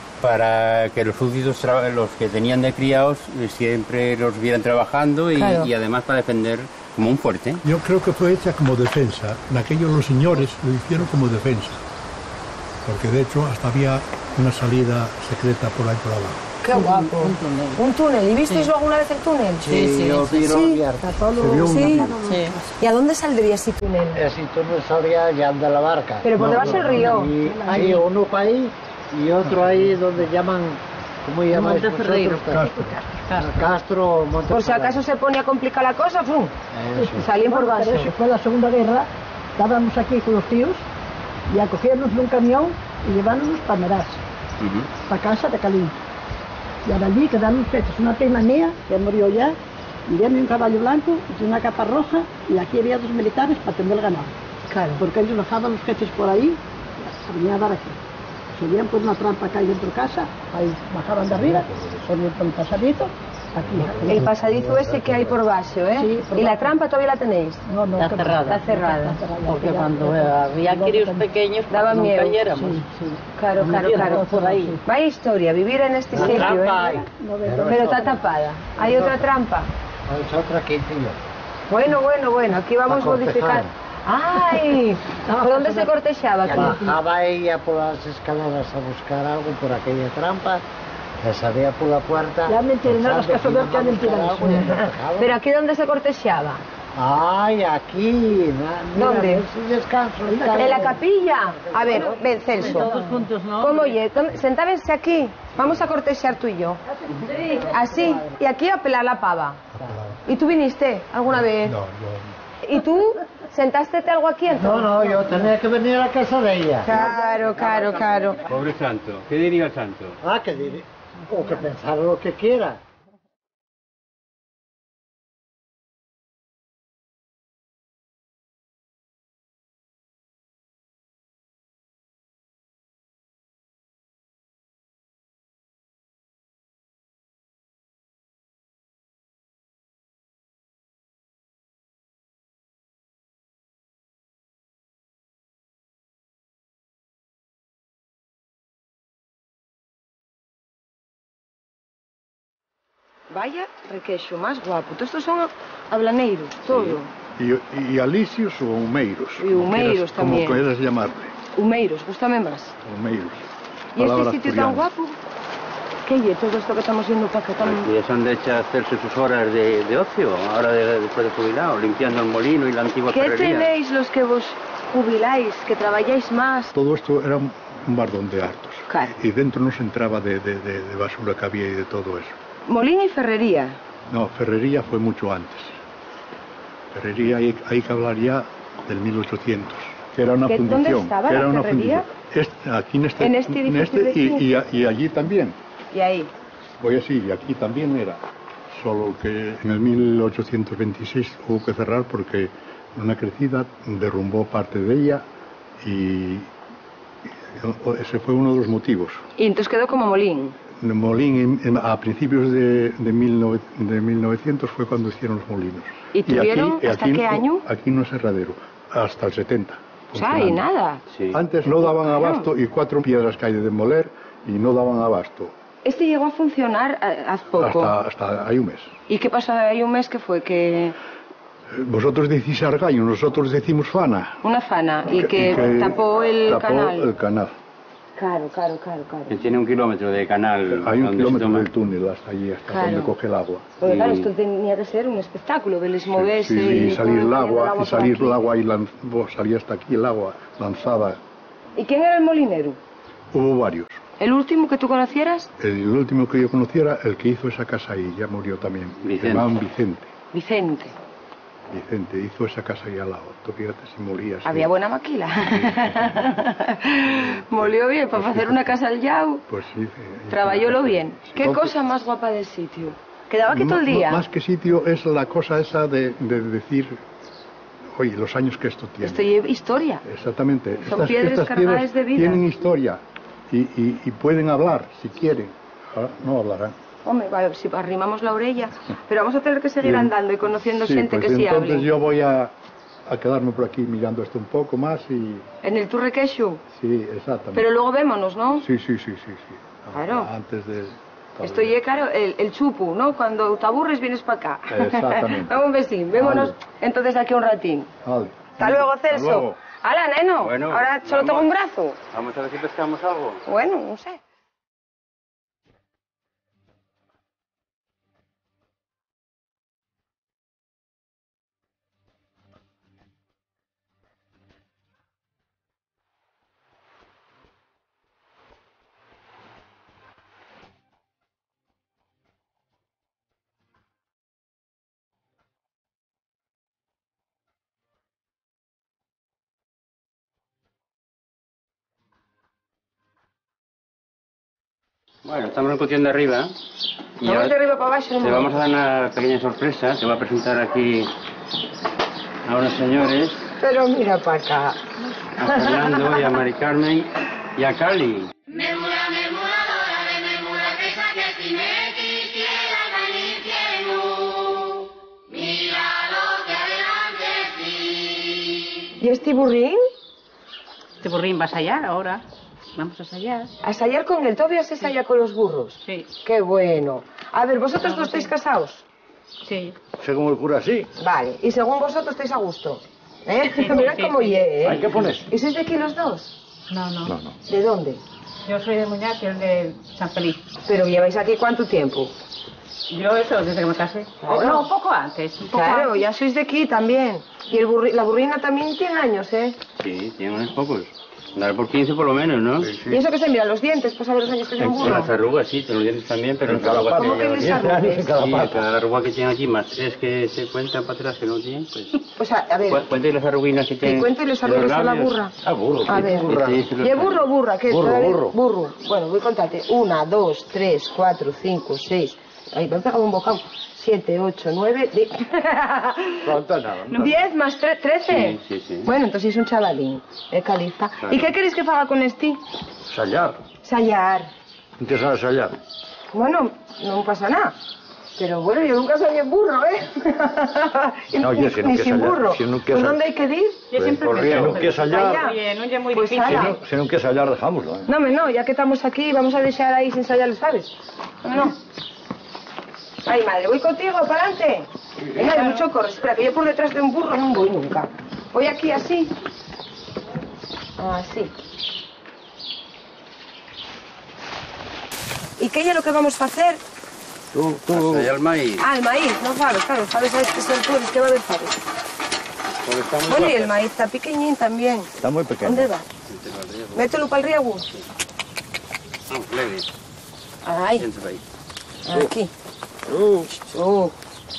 [SPEAKER 3] para que los súbditos, tra- los que tenían de criados, eh, siempre los vieran trabajando y,
[SPEAKER 1] Claro.
[SPEAKER 3] y además para defender como un fuerte.
[SPEAKER 5] Yo creo que fue hecha como defensa. En aquellos los señores lo hicieron como defensa. porque de hecho hasta había una salida secreta por ahí por abajo.
[SPEAKER 1] ¡Qué guapo!
[SPEAKER 7] Un túnel.
[SPEAKER 1] ¿Un túnel? ¿Y visteis alguna vez el túnel?
[SPEAKER 7] Sí, sí,
[SPEAKER 8] yo vi
[SPEAKER 7] sí.
[SPEAKER 8] lo
[SPEAKER 1] Sí.
[SPEAKER 8] abierto.
[SPEAKER 5] Se vio una-
[SPEAKER 1] Sí.
[SPEAKER 7] Sí.
[SPEAKER 1] ¿Y a dónde saldría ese túnel?
[SPEAKER 8] Ese túnel salía ya de la barca.
[SPEAKER 1] Pero por debajo del río.
[SPEAKER 8] Y hay uno para ahí y otro ahí donde llaman, ¿cómo llamáis
[SPEAKER 7] Monte Ferreiro.
[SPEAKER 8] vosotros? Castro. Castro o Monte
[SPEAKER 1] Por si
[SPEAKER 8] Ferreiro.
[SPEAKER 1] acaso se ponía a complicar la cosa, ¡pum!
[SPEAKER 8] Eso.
[SPEAKER 1] Salían por
[SPEAKER 6] Bueno,
[SPEAKER 1] vaso.
[SPEAKER 6] pero eso fue la Segunda Guerra, estábamos aquí con los tíos y acogíamos en un camión y llevábamos para Meraz, para casa de Calín. Y ahora allí quedamos hechos una prima mía, que murió ya, y viene un caballo blanco y una capa roja, y aquí había dos militares para atender el ganado.
[SPEAKER 1] Claro.
[SPEAKER 6] Porque ellos bajaban los jefes por ahí, se venían a dar aquí. Subían por una trampa que hay dentro de casa, ahí bajaban de arriba, ponían por el pasadito, aquí.
[SPEAKER 1] El pasadizo ese que hay por vaso, ¿eh?
[SPEAKER 6] Sí, por
[SPEAKER 1] ¿Y la
[SPEAKER 6] vaso.
[SPEAKER 1] trampa todavía la tenéis?
[SPEAKER 6] No, no,
[SPEAKER 7] Está
[SPEAKER 6] que-
[SPEAKER 7] cerrada.
[SPEAKER 1] Está cerrada.
[SPEAKER 6] Está cerrada,
[SPEAKER 7] Porque
[SPEAKER 6] ya-
[SPEAKER 7] cuando
[SPEAKER 6] ya-
[SPEAKER 7] había críos pequeños,
[SPEAKER 1] Daba
[SPEAKER 7] no
[SPEAKER 1] miedo.
[SPEAKER 7] cayéramos.
[SPEAKER 6] Sí, sí.
[SPEAKER 1] Claro, claro, claro.
[SPEAKER 7] Por ahí.
[SPEAKER 1] Vaya historia, vivir en este
[SPEAKER 8] La
[SPEAKER 1] sitio,
[SPEAKER 8] trampa
[SPEAKER 1] ¿eh?
[SPEAKER 8] hay.
[SPEAKER 6] No veo.
[SPEAKER 1] Pero está tapada. ¿Hay otra trampa?
[SPEAKER 8] Es otra que tío.
[SPEAKER 1] Bueno, bueno, bueno, aquí vamos
[SPEAKER 8] A cortejar.
[SPEAKER 1] modificando. ¡Ay! ¿Por dónde se cortejaba aquí?
[SPEAKER 8] Bajaba ella por las escaleras a buscar algo por aquella trampa, se salía por la puerta.
[SPEAKER 6] Ya me enteré, no, las casas verdes que han enterado.
[SPEAKER 1] Pero aquí dónde se cortejaba.
[SPEAKER 8] Ay, aquí. na- mira,
[SPEAKER 1] ¿Dónde?
[SPEAKER 8] a ver si descanso.
[SPEAKER 1] En la capilla. A ver, ven, Celso.
[SPEAKER 7] Todos juntos, ¿no?
[SPEAKER 1] ¿Cómo oye? Sentábense aquí. Vamos a cortejar tú y yo. Así. Y aquí a pelar la pava. ¿Y tú viniste alguna vez?
[SPEAKER 5] No, yo...
[SPEAKER 1] ¿Y tú? ¿Sentástete algo aquí
[SPEAKER 8] No,
[SPEAKER 1] entonces?
[SPEAKER 8] no, yo tenía que venir a la casa de ella.
[SPEAKER 1] Claro, claro, claro.
[SPEAKER 3] Pobre santo. ¿Qué diría el santo?
[SPEAKER 8] Ah, que diré. O que pensar lo que quiera.
[SPEAKER 1] Vaya requeixo más guapo. Todos estos son ablaneiros, todo.
[SPEAKER 5] Y, y alisios o humeiros.
[SPEAKER 1] Y humeiros
[SPEAKER 5] como quieras-
[SPEAKER 1] también.
[SPEAKER 5] Como quieras llamarle.
[SPEAKER 1] Humeiros, gústame más.
[SPEAKER 5] Humeiros.
[SPEAKER 1] ¿Y este
[SPEAKER 5] Palabra
[SPEAKER 1] sitio tan
[SPEAKER 5] asturiana.
[SPEAKER 1] guapo? ¿Qué y todo esto que estamos viendo para acá tan...
[SPEAKER 3] Aquí son de hecho hacerse sus horas de, de ocio, ahora de- después de jubilado, limpiando el molino y la antigua
[SPEAKER 1] ¿Qué
[SPEAKER 3] ferrería.
[SPEAKER 1] tenéis los que vos jubiláis, que trabajáis más?
[SPEAKER 5] Todo esto era un un bardón de hartos.
[SPEAKER 1] Claro.
[SPEAKER 5] Y dentro no se entraba de, de- de- de basura que había y de todo eso.
[SPEAKER 1] Molín y ferrería.
[SPEAKER 5] No, ferrería fue mucho antes. Ferrería hay, hay que hablar ya del mil ochocientos. Que era una
[SPEAKER 1] ¿Qué-
[SPEAKER 5] fundición.
[SPEAKER 1] dónde estaba
[SPEAKER 5] que
[SPEAKER 1] la
[SPEAKER 5] era una
[SPEAKER 1] ferrería?
[SPEAKER 5] fundición. Este- aquí en este,
[SPEAKER 1] En este edificio
[SPEAKER 5] y,
[SPEAKER 1] vecino.
[SPEAKER 5] y, y allí también.
[SPEAKER 1] Y ahí.
[SPEAKER 5] Voy a decir, y aquí también era. Solo que en el mil ochocientos veintiséis hubo que cerrar porque una crecida derrumbó parte de ella y y ese fue uno de los motivos.
[SPEAKER 1] Y entonces quedó como molín.
[SPEAKER 5] El molín en- en- a principios de, de, mil nove- de mil novecientos fue cuando hicieron los molinos.
[SPEAKER 1] ¿Y tuvieron hasta qué
[SPEAKER 5] no-
[SPEAKER 1] año?
[SPEAKER 5] Aquí no es herradero, hasta el setenta.
[SPEAKER 1] O sea, y
[SPEAKER 5] funcionando.
[SPEAKER 1] nada.
[SPEAKER 3] Sí.
[SPEAKER 5] Antes no daban abasto y cuatro piedras que hay de demoler y no daban abasto.
[SPEAKER 1] Este llegó a funcionar eh, hace poco.
[SPEAKER 5] Hasta, hasta hay un mes.
[SPEAKER 1] ¿Y qué pasó ahí un mes que fue? Que
[SPEAKER 5] Eh, Vosotros decís argallo, nosotros decimos fana.
[SPEAKER 1] una fana y que,
[SPEAKER 5] Y que
[SPEAKER 1] tapó el
[SPEAKER 5] tapó
[SPEAKER 1] canal.
[SPEAKER 5] el canal.
[SPEAKER 1] Claro, claro, claro, claro.
[SPEAKER 3] Que tiene un kilómetro de canal.
[SPEAKER 5] Hay un
[SPEAKER 3] donde se
[SPEAKER 5] kilómetro
[SPEAKER 3] toma-
[SPEAKER 5] del túnel hasta allí, hasta
[SPEAKER 1] Claro.
[SPEAKER 5] donde coge el agua.
[SPEAKER 1] Porque claro,
[SPEAKER 3] Y-
[SPEAKER 1] esto tenía que ser un espectáculo, verles
[SPEAKER 5] Sí,
[SPEAKER 1] moverse
[SPEAKER 5] sí, sí,
[SPEAKER 1] y
[SPEAKER 5] y salir
[SPEAKER 1] todo,
[SPEAKER 5] el
[SPEAKER 1] cayendo
[SPEAKER 5] agua, y
[SPEAKER 1] por
[SPEAKER 5] salir
[SPEAKER 1] aquí.
[SPEAKER 5] el agua y lan- bo- salía hasta aquí el agua lanzada.
[SPEAKER 1] ¿Y quién era el molinero?
[SPEAKER 5] Hubo varios.
[SPEAKER 1] ¿El último que tú conocieras?
[SPEAKER 5] El último que yo conociera, el que hizo esa casa ahí, ya murió también.
[SPEAKER 3] Vicente.
[SPEAKER 5] Se llamaban Vicente.
[SPEAKER 1] Vicente.
[SPEAKER 5] Vicente hizo esa casa ahí al lado. Tú fíjate si molía. sí.
[SPEAKER 1] Había buena maquila. Molió bien para hacer una casa al yao.
[SPEAKER 5] Pues sí. sí.
[SPEAKER 1] Trabajólo bien.
[SPEAKER 5] Sí.
[SPEAKER 1] ¿Qué
[SPEAKER 5] Entonces,
[SPEAKER 1] cosa más guapa del sitio? Quedaba aquí todo el
[SPEAKER 5] m-
[SPEAKER 1] día.
[SPEAKER 5] Más que sitio es la cosa esa de, de decir, oye, los años que esto tiene.
[SPEAKER 1] Esto lleva historia.
[SPEAKER 5] Exactamente.
[SPEAKER 1] Son piedras cargadas de vida.
[SPEAKER 5] Tienen historia y, y- y pueden hablar si quieren. Ahora no hablarán.
[SPEAKER 1] Hombre, vale, si arrimamos la orella. Pero vamos a tener que seguir
[SPEAKER 5] Bien.
[SPEAKER 1] andando y conociendo
[SPEAKER 5] Sí,
[SPEAKER 1] gente
[SPEAKER 5] pues
[SPEAKER 1] que sí
[SPEAKER 5] entonces
[SPEAKER 1] hable.
[SPEAKER 5] yo voy a, a quedarme por aquí mirando esto un poco más y...
[SPEAKER 1] En el Turrequexu.
[SPEAKER 5] Sí, exactamente.
[SPEAKER 1] Pero luego vémonos, ¿no?
[SPEAKER 5] Sí, sí, sí, sí, sí.
[SPEAKER 1] Claro.
[SPEAKER 5] Antes de...
[SPEAKER 1] Esto ya, claro, el, el chupu, ¿no? Cuando te aburres vienes para acá.
[SPEAKER 5] Exactamente.
[SPEAKER 1] Dame un besín, vémonos
[SPEAKER 5] Vale.
[SPEAKER 1] entonces aquí un ratín.
[SPEAKER 5] Vale.
[SPEAKER 1] Hasta luego,
[SPEAKER 5] Hasta
[SPEAKER 1] Celso.
[SPEAKER 5] luego.
[SPEAKER 1] ¡Hala, neno!
[SPEAKER 3] Bueno,
[SPEAKER 1] ahora solo
[SPEAKER 3] vamos.
[SPEAKER 1] tengo un brazo.
[SPEAKER 3] Vamos a ver si pescamos algo.
[SPEAKER 1] Bueno, no sé.
[SPEAKER 3] Bueno, estamos en el cotillón de arriba. Y
[SPEAKER 1] Vamos
[SPEAKER 3] ahora
[SPEAKER 1] de arriba para abajo.
[SPEAKER 3] te vamos a dar una pequeña sorpresa. Te voy a presentar aquí a unos señores,
[SPEAKER 1] Pero mira para acá.
[SPEAKER 3] a Fernando y a Mari Carmen y a Cali.
[SPEAKER 4] Memura, memuradora de memura, que saques timequis, tierra infierno. Mira lo que adelante sí.
[SPEAKER 1] ¿Y este burrín?
[SPEAKER 7] Este burrín va a ensayar ahora. Vamos a ensayar.
[SPEAKER 1] ¿A ensayar con él? ¿Todavía se ensaya con los burros?
[SPEAKER 7] Sí.
[SPEAKER 1] ¡Qué bueno! A ver, ¿vosotros
[SPEAKER 7] Vamos,
[SPEAKER 1] no estáis
[SPEAKER 7] sí.
[SPEAKER 1] casados?
[SPEAKER 7] Sí.
[SPEAKER 5] Según el cura, sí.
[SPEAKER 1] Vale. ¿Y según vosotros estáis a gusto? ¿Eh?
[SPEAKER 7] Sí,
[SPEAKER 1] Mira
[SPEAKER 7] sí,
[SPEAKER 1] cómo
[SPEAKER 7] sí.
[SPEAKER 1] ye, ¿eh?
[SPEAKER 5] Hay que poner.
[SPEAKER 1] ¿Y sois de aquí los dos?
[SPEAKER 7] No, no.
[SPEAKER 5] No, no.
[SPEAKER 1] ¿De dónde?
[SPEAKER 7] Yo soy de Muñac y él de San Feliz.
[SPEAKER 1] ¿Pero lleváis aquí cuánto tiempo?
[SPEAKER 7] Yo eso, desde que me casé.
[SPEAKER 1] Claro.
[SPEAKER 7] No, un poco antes. Un poco
[SPEAKER 1] Claro,
[SPEAKER 7] antes.
[SPEAKER 1] ya sois de aquí también. Y el burri- la burrina también tiene años, ¿eh?
[SPEAKER 3] Sí, tienen unos pocos. Dar por quince por lo menos, ¿no?
[SPEAKER 5] Sí, sí.
[SPEAKER 1] ¿Y eso que se mira? ¿Los dientes? Pues a ver los años que tiene un
[SPEAKER 3] En
[SPEAKER 1] burro.
[SPEAKER 3] las arrugas, sí, te lo dientes también, pero
[SPEAKER 5] En
[SPEAKER 3] en
[SPEAKER 5] cada
[SPEAKER 3] cada
[SPEAKER 5] pata.
[SPEAKER 1] ¿Cómo que les
[SPEAKER 5] diez años en
[SPEAKER 1] arrugues?
[SPEAKER 5] cada
[SPEAKER 3] Sí,
[SPEAKER 5] pata.
[SPEAKER 3] cada arruga que tienen aquí, más tres que se cuentan para atrás que no tienen, pues...
[SPEAKER 1] Pues a, a ver,
[SPEAKER 3] Cu- Cuenta las arruguinas que
[SPEAKER 1] te
[SPEAKER 3] tienen.
[SPEAKER 1] cuento y les
[SPEAKER 3] en los
[SPEAKER 1] arrugues a la
[SPEAKER 3] labios.
[SPEAKER 1] burra.
[SPEAKER 5] Ah, burro.
[SPEAKER 1] A
[SPEAKER 5] sí,
[SPEAKER 1] ver.
[SPEAKER 5] burra.
[SPEAKER 3] Este dice los
[SPEAKER 1] ¿Y el
[SPEAKER 3] labios.
[SPEAKER 1] burro o burra? ¿Qué?
[SPEAKER 5] Burro,
[SPEAKER 1] Todavía-
[SPEAKER 5] burro.
[SPEAKER 1] Burro. Bueno, voy a contarte. Una, dos, tres, cuatro, cinco, seis. Ahí, me he pegado un bocado. Siete, ocho, nueve, diez.
[SPEAKER 5] Falta nada. ¿no?
[SPEAKER 1] ¿Diez más tres, trece?
[SPEAKER 3] Sí, sí, sí.
[SPEAKER 1] Bueno, entonces es un chavalín, el califa.
[SPEAKER 3] Claro.
[SPEAKER 1] ¿Y qué queréis que haga con este?
[SPEAKER 5] Sallar.
[SPEAKER 1] Sayar.
[SPEAKER 5] ¿No te sabes sallar?
[SPEAKER 1] Bueno, no pasa nada. Pero bueno, yo nunca soy en burro, ¿eh? Y
[SPEAKER 5] No, yo si no
[SPEAKER 1] ni
[SPEAKER 5] que
[SPEAKER 1] sin
[SPEAKER 5] sallar,
[SPEAKER 1] burro.
[SPEAKER 5] si no que
[SPEAKER 1] ¿Pues
[SPEAKER 5] sal-
[SPEAKER 1] dónde hay que ir?
[SPEAKER 7] Yo siempre
[SPEAKER 5] Por
[SPEAKER 7] me
[SPEAKER 5] bien,
[SPEAKER 7] quedo,
[SPEAKER 5] no que sallar.
[SPEAKER 1] Allá.
[SPEAKER 7] Oye, no es muy
[SPEAKER 1] Pues
[SPEAKER 7] difícil.
[SPEAKER 1] ala.
[SPEAKER 5] Si no, si no que sallar, dejámoslo. ¿eh?
[SPEAKER 1] No, me no, ya que estamos aquí, vamos a desear ahí sin ensayar, ¿sabes? No, no. Ay, madre, voy contigo, para adelante. Venga, de mucho corre. Espera, que yo por detrás de un burro no voy nunca. Voy aquí así. Así. ¿Y qué es lo que vamos a hacer?
[SPEAKER 5] Tú, tú.
[SPEAKER 3] Hasta allá el maíz.
[SPEAKER 1] Ah, el maíz, no sabes, claro, sabes a este ser tú, es que va a haber sabes.
[SPEAKER 3] Porque está muy
[SPEAKER 1] Bueno, y
[SPEAKER 3] bajo.
[SPEAKER 1] el maíz está pequeñín también.
[SPEAKER 5] Está muy pequeño.
[SPEAKER 1] ¿Dónde va?
[SPEAKER 3] Mételo al riego.
[SPEAKER 1] Mételo para el riego.
[SPEAKER 3] Vamos, leve.
[SPEAKER 1] Ahí,
[SPEAKER 3] Entra ahí.
[SPEAKER 1] aquí.
[SPEAKER 5] Tú.
[SPEAKER 1] Oh.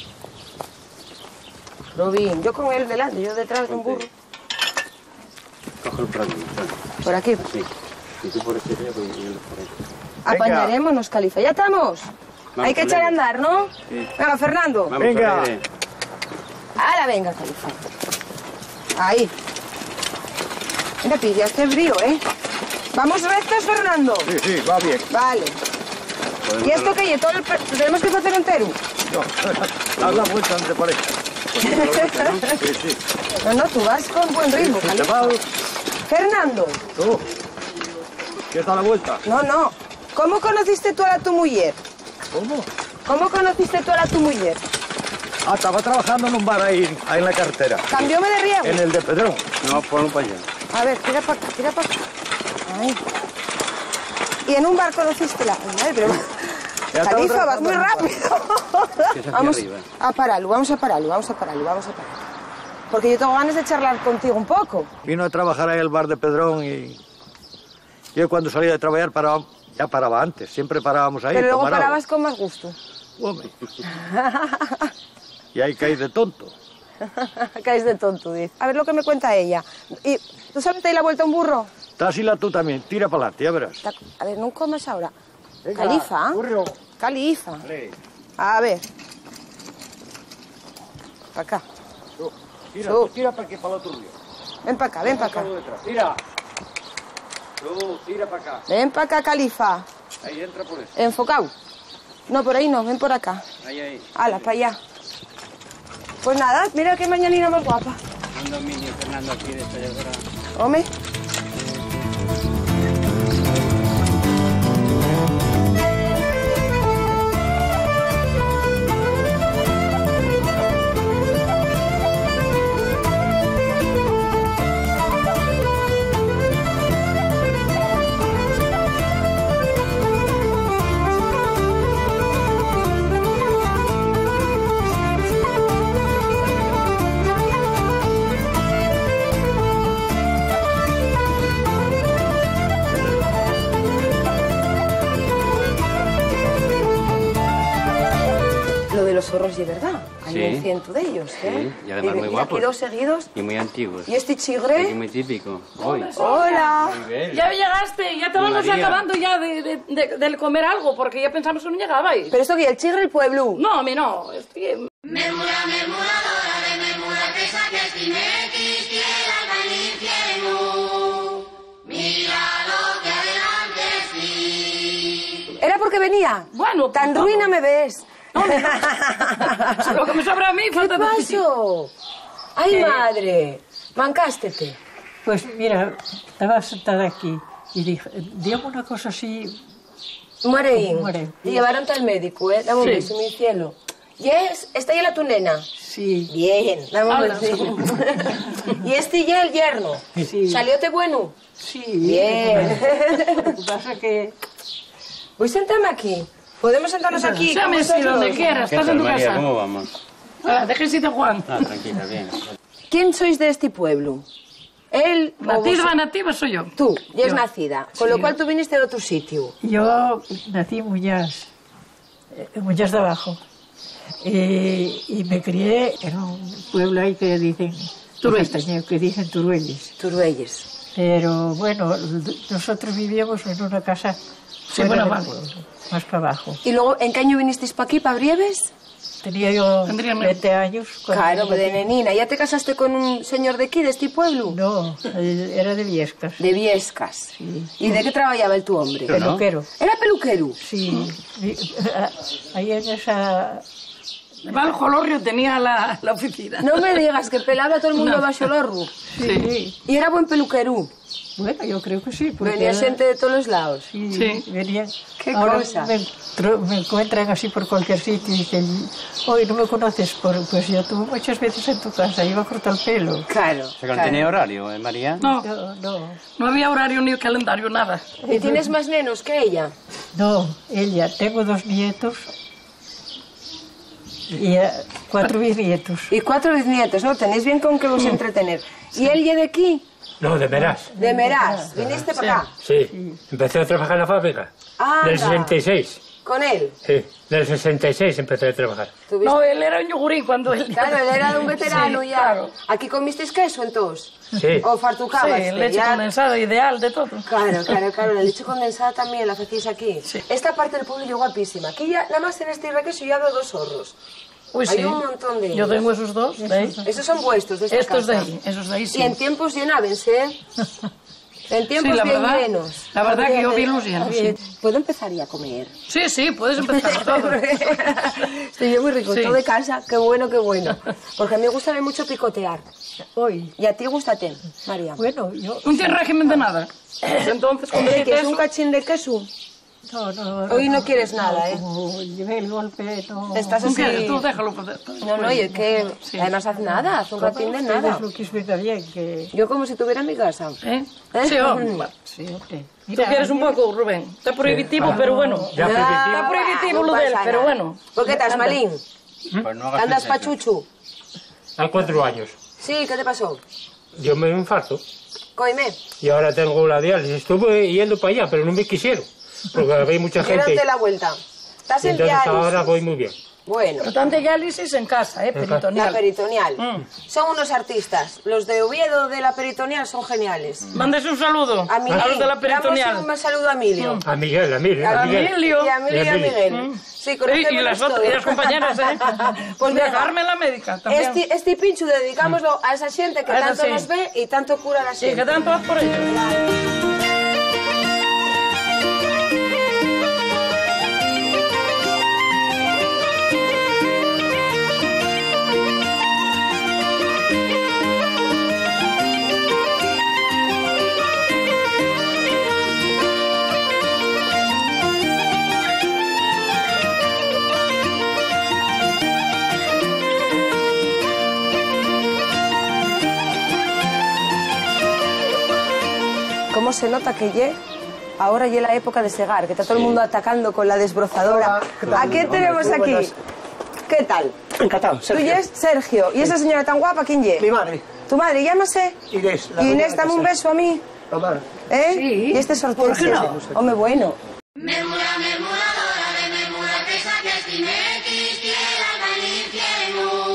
[SPEAKER 1] Robin, yo con él delante, yo detrás de un burro.
[SPEAKER 3] Cógelo por aquí.
[SPEAKER 1] Por aquí.
[SPEAKER 3] Sí. Y tú por este riego y él por ahí.
[SPEAKER 1] Apañarémonos, Califa. ¿Ya estamos?
[SPEAKER 3] Vamos,
[SPEAKER 1] Hay que echar a
[SPEAKER 3] Lele.
[SPEAKER 1] andar, ¿no?
[SPEAKER 3] Sí.
[SPEAKER 1] Venga, Fernando.
[SPEAKER 3] Vamos,
[SPEAKER 5] Venga.
[SPEAKER 3] Alegre.
[SPEAKER 1] Ahora venga, Califa. Ahí. Venga, pilla este brío, ¿eh? ¿Vamos rectos, Fernando?
[SPEAKER 5] Sí, sí, va bien.
[SPEAKER 1] Vale.
[SPEAKER 3] Podemos
[SPEAKER 1] ¿Y esto
[SPEAKER 3] hacerlo-
[SPEAKER 1] qué? ¿Todo el pe- ¿Tenemos que hacer entero?
[SPEAKER 5] No, haz la vuelta donde parezca. Sí, sí.
[SPEAKER 1] No, no, tú vas con buen ritmo,
[SPEAKER 5] ¿Te
[SPEAKER 1] Califa.
[SPEAKER 5] va?
[SPEAKER 1] Fernando.
[SPEAKER 5] Tú. ¿Qué tal la vuelta?
[SPEAKER 1] No, no. ¿Cómo conociste tú a la tu mujer?
[SPEAKER 5] ¿Cómo?
[SPEAKER 1] ¿Cómo conociste tú a la tu mujer?
[SPEAKER 5] Ah, estaba trabajando en un bar ahí, ahí en la carretera.
[SPEAKER 1] Cambióme de riego.
[SPEAKER 5] En el de Pedrón.
[SPEAKER 3] No, ponlo para allá.
[SPEAKER 1] A ver, tira para acá, tira para acá. Ahí. ¿Y en un bar conociste la...? Ay, pero...
[SPEAKER 5] Ya estaba
[SPEAKER 1] Califa, vas
[SPEAKER 5] trabajando
[SPEAKER 1] muy
[SPEAKER 5] en un bar.
[SPEAKER 1] rápido.
[SPEAKER 3] Que es hacia
[SPEAKER 1] Vamos
[SPEAKER 3] arriba.
[SPEAKER 1] a pararlo, vamos a pararlo, vamos a pararlo, vamos a pararlo. Porque yo tengo ganas de charlar contigo un poco.
[SPEAKER 5] Vino a trabajar ahí en el bar de Pedrón y... Yo cuando salía de trabajar paraba, ya paraba antes, siempre parábamos ahí.
[SPEAKER 1] Pero luego
[SPEAKER 5] tomar agua.
[SPEAKER 1] parabas con más gusto.
[SPEAKER 5] Hombre. Y ahí caí de tonto.
[SPEAKER 1] Caes de tonto, dice. A ver lo que me cuenta ella. ¿Y tú sabes te la vuelta a un burro?
[SPEAKER 5] Trasila tú también, tira para adelante, ya verás.
[SPEAKER 1] A ver, no comas ahora.
[SPEAKER 5] Venga,
[SPEAKER 1] Califa.
[SPEAKER 5] burro.
[SPEAKER 1] Califa.
[SPEAKER 5] Vale.
[SPEAKER 1] A ver. Para acá.
[SPEAKER 5] Tú, Tira,
[SPEAKER 1] Tú.
[SPEAKER 5] tira para aquí, para el otro río.
[SPEAKER 1] Ven para acá, ven para acá.
[SPEAKER 5] Todo detrás. Tira. Tú, tira para acá.
[SPEAKER 1] Ven para acá, Califa.
[SPEAKER 5] Ahí entra por eso.
[SPEAKER 1] Enfocado. No, por ahí no, ven por acá.
[SPEAKER 3] Ahí, ahí.
[SPEAKER 1] Hala, para allá. Pues nada, mira qué mañanina más guapa.
[SPEAKER 3] Un dominio, Fernando, aquí de esta lladora.
[SPEAKER 1] Hombre. Hay
[SPEAKER 3] Sí.
[SPEAKER 1] un ciento de ellos, ¿eh?
[SPEAKER 3] Sí, y además muy
[SPEAKER 1] mira,
[SPEAKER 3] guapos.
[SPEAKER 1] aquí dos seguidos.
[SPEAKER 3] Y muy antiguos.
[SPEAKER 1] ¿Y este
[SPEAKER 3] Aquí
[SPEAKER 1] chigre?
[SPEAKER 3] muy típico. Hoy.
[SPEAKER 1] Hola.
[SPEAKER 3] Muy bien.
[SPEAKER 7] Ya llegaste, ya te vamos
[SPEAKER 3] María.
[SPEAKER 7] acabando ya de, de, de, de comer algo, porque ya pensamos que no llegabais.
[SPEAKER 1] ¿Pero esto qué? ¿El chigre el pueblo?
[SPEAKER 7] No, a mí no. Estoy...
[SPEAKER 4] Memura, memuradora de memura que saques y me quisiera al infierno. Mira lo que adelante sí.
[SPEAKER 1] ¿Era porque venía?
[SPEAKER 7] Bueno,
[SPEAKER 1] Tan
[SPEAKER 7] pues,
[SPEAKER 1] ruina me ves.
[SPEAKER 7] Lo que me sobra a mí,
[SPEAKER 1] ¿Qué
[SPEAKER 7] falta de
[SPEAKER 1] pasó? Ay, madre. Mancástete.
[SPEAKER 9] Pues mira, estaba sentada aquí y dije, dígame una cosa así.
[SPEAKER 1] Muereín.
[SPEAKER 9] Muere.
[SPEAKER 1] Te llevaron al médico, ¿eh? Dame un
[SPEAKER 7] Sí.
[SPEAKER 1] beso, mi cielo. Yes, ¿está ya la tu nena?
[SPEAKER 9] Sí,
[SPEAKER 1] Bien, dame un
[SPEAKER 7] Hola.
[SPEAKER 1] beso. ¿Y este ya el yerno?
[SPEAKER 9] Sí.
[SPEAKER 1] ¿Salióte bueno?
[SPEAKER 9] sí.
[SPEAKER 1] Bien.
[SPEAKER 9] Lo que pasa que
[SPEAKER 1] Voy a sentarme aquí. ¿Podemos sentarnos aquí?
[SPEAKER 7] Llame
[SPEAKER 1] con
[SPEAKER 7] si donde
[SPEAKER 1] vosotros?
[SPEAKER 7] quieras,
[SPEAKER 3] ¿Qué
[SPEAKER 7] estás
[SPEAKER 3] tal,
[SPEAKER 7] en tu
[SPEAKER 3] María?
[SPEAKER 7] casa.
[SPEAKER 3] ¿Cómo vamos?
[SPEAKER 7] Ah, déjese de Juan.
[SPEAKER 3] Ah, tranquila, bien.
[SPEAKER 1] ¿Quién sois de este pueblo? Él o
[SPEAKER 7] Nativa,
[SPEAKER 1] vos-
[SPEAKER 7] nativa soy yo.
[SPEAKER 1] Tú, ya es
[SPEAKER 7] Yo.
[SPEAKER 1] nacida. Con
[SPEAKER 7] Sí.
[SPEAKER 1] lo cual tú viniste de otro sitio.
[SPEAKER 9] yo nací en Muñas, en Muñas de Abajo, y, y me crié en un pueblo ahí que dicen
[SPEAKER 7] Turuelles.
[SPEAKER 9] castañeo, que dicen Turuelles.
[SPEAKER 1] Turuelles.
[SPEAKER 9] Pero bueno, nosotros vivíamos en una casa fuera
[SPEAKER 7] bueno,
[SPEAKER 9] del
[SPEAKER 7] vale.
[SPEAKER 9] pueblo, más para abajo.
[SPEAKER 1] ¿Y luego en qué año vinisteis para aquí, para Brieves?
[SPEAKER 9] Tenía yo
[SPEAKER 7] Tendría
[SPEAKER 9] veinte años. cuando
[SPEAKER 1] Claro,
[SPEAKER 9] vine
[SPEAKER 1] de
[SPEAKER 9] aquí.
[SPEAKER 1] nenina. ¿Ya te casaste con un señor de aquí, de este pueblo?
[SPEAKER 9] No, él era de Viescas.
[SPEAKER 1] De Viescas.
[SPEAKER 9] Sí.
[SPEAKER 1] ¿Y de qué trabajaba el tu hombre?
[SPEAKER 3] Pero no.
[SPEAKER 9] Peluquero.
[SPEAKER 1] ¿Era peluquero?
[SPEAKER 9] Sí, vi- ahí en esa...
[SPEAKER 7] Val Jolorrio tenía la, la oficina.
[SPEAKER 1] No me digas que pelaba a todo el mundo
[SPEAKER 7] No.
[SPEAKER 1] bajo el orru.
[SPEAKER 9] Sí.
[SPEAKER 1] Y era buen peluquero.
[SPEAKER 9] Bueno, yo creo que sí. porque
[SPEAKER 1] Venía
[SPEAKER 9] era-
[SPEAKER 1] gente de todos los lados.
[SPEAKER 9] Sí,
[SPEAKER 7] Sí.
[SPEAKER 9] venían.
[SPEAKER 1] Qué
[SPEAKER 9] Ahora
[SPEAKER 1] cosa.
[SPEAKER 9] Me, entro- me encuentran así por cualquier sitio y dicen, hoy no me conoces, por, pues yo tuve muchas veces en tu casa, iba a cortar el pelo.
[SPEAKER 1] Claro.
[SPEAKER 3] O sea, que no
[SPEAKER 1] claro.
[SPEAKER 3] tenía horario, ¿eh, María?
[SPEAKER 7] No,
[SPEAKER 9] No, no,
[SPEAKER 7] no había horario ni calendario, nada.
[SPEAKER 1] ¿Y tienes más nenos que ella?
[SPEAKER 9] no, ella, tengo dos nietos y eh, cuatro bisnietos.
[SPEAKER 1] Y cuatro bisnietos, ¿no? Tenéis bien con qué vos entretener. ¿Y él ya de aquí?
[SPEAKER 10] No, de Meraz.
[SPEAKER 1] De Meraz. ¿Viniste para acá?
[SPEAKER 10] Sí. Empecé a trabajar en la fábrica.
[SPEAKER 1] Anda.
[SPEAKER 10] Del sesenta y seis.
[SPEAKER 1] ¿Con él?
[SPEAKER 10] Sí. Del sesenta y seis empecé a trabajar.
[SPEAKER 1] ¿Tuviste?
[SPEAKER 7] No, él era un yogurín cuando él...
[SPEAKER 1] Claro, él era de un veterano
[SPEAKER 7] Sí,
[SPEAKER 1] ya.
[SPEAKER 7] claro.
[SPEAKER 1] ¿Aquí comisteis queso entonces?
[SPEAKER 10] Sí.
[SPEAKER 1] ¿O fartucabas?
[SPEAKER 7] Sí, leche
[SPEAKER 1] Ya-
[SPEAKER 7] condensada, ideal, de todo.
[SPEAKER 1] Claro, claro, claro. La leche condensada también la hacéis aquí.
[SPEAKER 7] Sí.
[SPEAKER 1] Esta parte del pueblo es guapísima. Aquí ya, nada más en este requeso ya veo dos zorros.
[SPEAKER 7] Uy,
[SPEAKER 1] Hay
[SPEAKER 7] sí.
[SPEAKER 1] un montón de
[SPEAKER 7] Yo
[SPEAKER 1] ellos.
[SPEAKER 7] tengo esos dos de ahí.
[SPEAKER 1] Esos son vuestros, de esta
[SPEAKER 7] Estos de
[SPEAKER 1] casa.
[SPEAKER 7] ahí, esos de ahí sí.
[SPEAKER 1] Y en tiempos llenábense, ¿eh? En tiempos
[SPEAKER 7] Sí, la
[SPEAKER 1] bien
[SPEAKER 7] verdad,
[SPEAKER 1] llenos.
[SPEAKER 7] la verdad que yo vi los llenos, sí.
[SPEAKER 1] ¿Puedo empezar ya a comer?
[SPEAKER 7] Sí, sí, puedes empezar todo.
[SPEAKER 1] Estoy yo muy rico,
[SPEAKER 7] Sí.
[SPEAKER 1] todo de casa, qué bueno, qué bueno. Porque a mí me gusta mucho picotear.
[SPEAKER 9] Hoy,
[SPEAKER 1] Y a ti gústate, María.
[SPEAKER 9] bueno, yo...
[SPEAKER 7] No tiene régimen de nada. Entonces, cuando
[SPEAKER 1] ¿Qué,
[SPEAKER 7] dices
[SPEAKER 1] es un
[SPEAKER 7] eso...
[SPEAKER 1] cachín de queso?
[SPEAKER 9] No, no,
[SPEAKER 1] Hoy no quieres nada, ¿eh?
[SPEAKER 9] Como llevé el golpe, no...
[SPEAKER 1] Estás
[SPEAKER 7] No
[SPEAKER 1] así...
[SPEAKER 7] quieres, tú déjalo. poder.
[SPEAKER 1] No, no, y es que
[SPEAKER 7] Sí.
[SPEAKER 1] además haz nada, haz un ratín de
[SPEAKER 9] Ustedes
[SPEAKER 1] nada.
[SPEAKER 9] lo que os venga bien, que...
[SPEAKER 1] Yo como si tuviera en mi casa.
[SPEAKER 7] ¿Eh?
[SPEAKER 1] ¿Eh?
[SPEAKER 7] Sí, hombre.
[SPEAKER 9] Sí, hombre.
[SPEAKER 7] ¿Tú quieres un poco, Rubén? Está prohibitivo, pero bueno.
[SPEAKER 10] Ya
[SPEAKER 7] Está prohibitivo lo de él,
[SPEAKER 1] pasa
[SPEAKER 7] pero
[SPEAKER 1] nada.
[SPEAKER 7] bueno.
[SPEAKER 1] ¿Por qué estás,
[SPEAKER 7] Anda.
[SPEAKER 1] Malín?
[SPEAKER 3] Pues no hagas
[SPEAKER 1] ¿Andas
[SPEAKER 3] eso.
[SPEAKER 1] pachuchu?
[SPEAKER 10] A cuatro años.
[SPEAKER 1] Sí, ¿qué te pasó?
[SPEAKER 10] Yo me dio un infarto.
[SPEAKER 1] Coime.
[SPEAKER 10] Y ahora tengo la diálisis. Estuve yendo para allá, pero no me quisieron. Porque había mucha gente.
[SPEAKER 1] Date la vuelta. Estás
[SPEAKER 10] Y
[SPEAKER 1] en
[SPEAKER 10] entonces
[SPEAKER 1] diálisis.
[SPEAKER 10] ahora voy muy bien.
[SPEAKER 1] Bueno,
[SPEAKER 7] Importante diálisis en casa, ¿eh?
[SPEAKER 1] la
[SPEAKER 7] Peritoneal.
[SPEAKER 1] peritoneal.
[SPEAKER 7] Mm.
[SPEAKER 1] Son unos artistas. Los de Oviedo de la peritoneal son geniales.
[SPEAKER 7] Mándese un saludo
[SPEAKER 1] A, Miguel,
[SPEAKER 7] a los de la
[SPEAKER 1] damos
[SPEAKER 7] peritoneal.
[SPEAKER 1] un saludo a Emilio.
[SPEAKER 10] A Miguel, a Miguel.
[SPEAKER 1] A
[SPEAKER 10] A Miguel.
[SPEAKER 7] Emilio.
[SPEAKER 1] Y a Emilio y a Miguel. Sí,
[SPEAKER 7] Y,
[SPEAKER 1] conocemos
[SPEAKER 7] y las,
[SPEAKER 1] todo.
[SPEAKER 7] otras, y las compañeras, ¿eh?
[SPEAKER 1] Pues venga.
[SPEAKER 7] Dejarme la médica también.
[SPEAKER 1] Este, este pincho dedicámoslo a esa gente que
[SPEAKER 7] A esa
[SPEAKER 1] tanto
[SPEAKER 7] sí.
[SPEAKER 1] nos ve y tanto cura a la
[SPEAKER 7] Sí,
[SPEAKER 1] gente.
[SPEAKER 7] que tanto haz por ello.
[SPEAKER 1] ¿Cómo se nota que ye? Ahora ya la época de segar, que está todo el mundo atacando con la desbrozadora. ¿A qué tenemos aquí? ¿Qué tal?
[SPEAKER 11] Encantado,
[SPEAKER 1] Tú
[SPEAKER 11] Sergio.
[SPEAKER 1] yes, Sergio. ¿Y esa señora tan guapa quién ye?
[SPEAKER 11] Mi madre,
[SPEAKER 1] ¿Tu madre? Llámase.
[SPEAKER 11] Inés. la
[SPEAKER 1] Y
[SPEAKER 11] dueña
[SPEAKER 1] Inés,
[SPEAKER 11] de
[SPEAKER 1] dame un
[SPEAKER 11] casa.
[SPEAKER 1] beso a mí.
[SPEAKER 11] Mamá.
[SPEAKER 1] ¿Eh?
[SPEAKER 7] Sí.
[SPEAKER 1] Y este sorteo.
[SPEAKER 7] ¿Por qué no?
[SPEAKER 1] Hombre, bueno.
[SPEAKER 4] Memura, memuradora de memura que saques y me quisiera al infierno.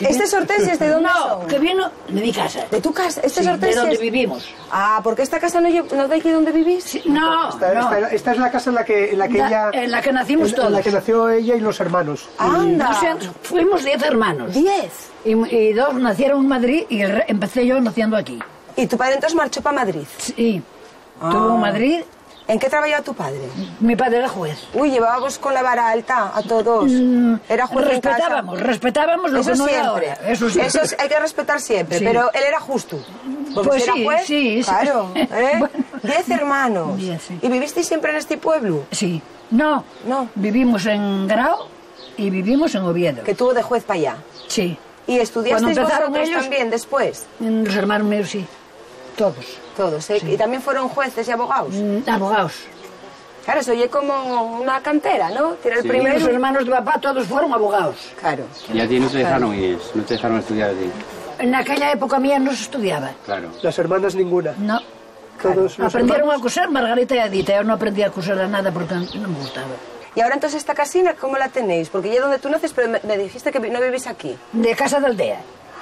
[SPEAKER 1] ¿Estas hortensias de dónde
[SPEAKER 9] no,
[SPEAKER 1] son?
[SPEAKER 9] que vino de mi casa.
[SPEAKER 1] ¿De tu casa? ¿Estas
[SPEAKER 9] Sí,
[SPEAKER 1] hortensias?
[SPEAKER 9] de donde vivimos.
[SPEAKER 1] Ah, porque esta casa no, lle- no de aquí donde vivís.
[SPEAKER 9] Sí, no,
[SPEAKER 11] Esta,
[SPEAKER 9] no.
[SPEAKER 11] esta- esta es la casa en la que, en la que
[SPEAKER 9] Da-
[SPEAKER 11] ella...
[SPEAKER 9] en la que nacimos
[SPEAKER 11] en-
[SPEAKER 9] todos.
[SPEAKER 11] En la que nació ella y los hermanos.
[SPEAKER 1] ¡Anda!
[SPEAKER 9] O sea, fuimos diez hermanos.
[SPEAKER 1] Diez.
[SPEAKER 9] Y, y dos nacieron en Madrid y el re- empecé yo naciendo aquí.
[SPEAKER 1] ¿Y tu padre entonces marchó para Madrid?
[SPEAKER 9] Sí.
[SPEAKER 1] Ah.
[SPEAKER 9] Estuvo en Madrid.
[SPEAKER 1] ¿En qué trabajaba tu padre?
[SPEAKER 9] Mi padre era juez.
[SPEAKER 1] Uy, llevábamos con la vara alta a todos.
[SPEAKER 9] Mm,
[SPEAKER 1] Era juez en casa.
[SPEAKER 9] respetábamos, respetábamos lo
[SPEAKER 1] Eso
[SPEAKER 9] que no era
[SPEAKER 1] siempre.
[SPEAKER 9] ahora. Eso sí.
[SPEAKER 1] Eso es- hay que respetar siempre,
[SPEAKER 9] Sí.
[SPEAKER 1] pero él era justo. Porque
[SPEAKER 9] Pues
[SPEAKER 1] si era
[SPEAKER 9] sí,
[SPEAKER 1] juez,
[SPEAKER 9] sí, sí.
[SPEAKER 1] claro. ¿eh?
[SPEAKER 9] Bueno.
[SPEAKER 1] Diez hermanos.
[SPEAKER 9] Diez, sí.
[SPEAKER 1] ¿Y vivisteis siempre en este pueblo?
[SPEAKER 9] Sí. No,
[SPEAKER 1] No.
[SPEAKER 9] vivimos en Grau y vivimos en Oviedo.
[SPEAKER 1] Que tuvo de juez para allá.
[SPEAKER 9] Sí.
[SPEAKER 1] ¿Y estudiasteis
[SPEAKER 9] Cuando empezaron
[SPEAKER 1] vosotros
[SPEAKER 9] ellos-
[SPEAKER 1] también después?
[SPEAKER 9] Los hermanos míos sí. Todos.
[SPEAKER 1] Todos, ¿eh?
[SPEAKER 9] Sí.
[SPEAKER 1] ¿Y también fueron jueces y abogados?
[SPEAKER 9] Mm, Abogados.
[SPEAKER 1] Claro, se oye como una cantera, ¿no? Tiene el
[SPEAKER 3] Sí.
[SPEAKER 1] primero.
[SPEAKER 9] Los hermanos de papá todos fueron abogados.
[SPEAKER 1] Claro.
[SPEAKER 3] Y a ti no te dejaron ir, no te dejaron estudiar a ti.
[SPEAKER 9] En aquella época mía no se estudiaba.
[SPEAKER 3] Claro.
[SPEAKER 11] Las hermanas ninguna.
[SPEAKER 9] No.
[SPEAKER 11] Todos los
[SPEAKER 9] Aprendieron
[SPEAKER 11] hermanos.
[SPEAKER 9] a coser Margarita y Adita. Yo no aprendí a coser a nada porque no me gustaba.
[SPEAKER 1] Y ahora entonces esta casina, ¿cómo la tenéis? Porque ya donde tú naces, pero me, me dijiste que vi- no vivís aquí.
[SPEAKER 9] De casa de aldea.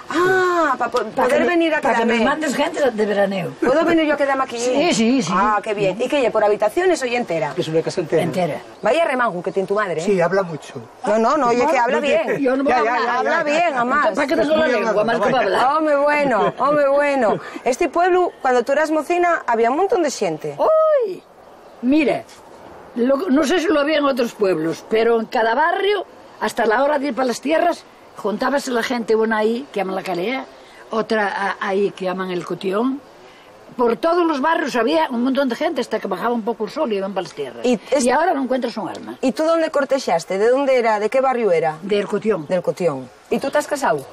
[SPEAKER 1] Ah, para
[SPEAKER 9] Pa'
[SPEAKER 1] poder
[SPEAKER 9] que-
[SPEAKER 1] venir a
[SPEAKER 9] Para que me
[SPEAKER 1] quedarme.
[SPEAKER 9] mandes gente de veraneo.
[SPEAKER 1] ¿Puedo venir yo a quedarme aquí?
[SPEAKER 9] Sí, sí, sí.
[SPEAKER 1] Ah, qué bien. ¿Y qué? ¿Por habitaciones o ya entera?
[SPEAKER 11] Es una casa entera.
[SPEAKER 9] Entera.
[SPEAKER 1] Vaya remango que tiene tu madre. ¿eh?
[SPEAKER 11] Sí, habla mucho.
[SPEAKER 1] No, no, no, oye, que habla bien.
[SPEAKER 9] Yo no voy
[SPEAKER 11] Ya,
[SPEAKER 9] a
[SPEAKER 11] ya,
[SPEAKER 9] hablar.
[SPEAKER 11] ya,
[SPEAKER 1] Habla
[SPEAKER 11] ya.
[SPEAKER 1] bien, además.
[SPEAKER 9] ¿Para qué tengo la
[SPEAKER 11] Muy
[SPEAKER 9] lengua?
[SPEAKER 11] hablado,
[SPEAKER 9] Más que para
[SPEAKER 11] vaya.
[SPEAKER 9] hablar.
[SPEAKER 1] Hombre bueno, hombre bueno. Este pueblo, cuando tú eras mocina, había un montón de gente.
[SPEAKER 9] ¡Uy! Mira, lo- no sé si lo había en otros pueblos, pero en cada barrio, hasta la hora de ir para las tierras, juntábase la gente, una ahí, que llaman la Calea, otra a- ahí, que llaman el Cotión. Por todos los barrios había un montón de gente, hasta que bajaba un poco el sol y iban para las tierras.
[SPEAKER 1] Y
[SPEAKER 9] Y,
[SPEAKER 1] es-
[SPEAKER 9] ahora no encuentras un alma.
[SPEAKER 1] ¿Y tú dónde cortejaste? ¿De dónde era? ¿De qué barrio era?
[SPEAKER 9] Del Cotión.
[SPEAKER 1] Del Cotión. ¿Y tú te has casado?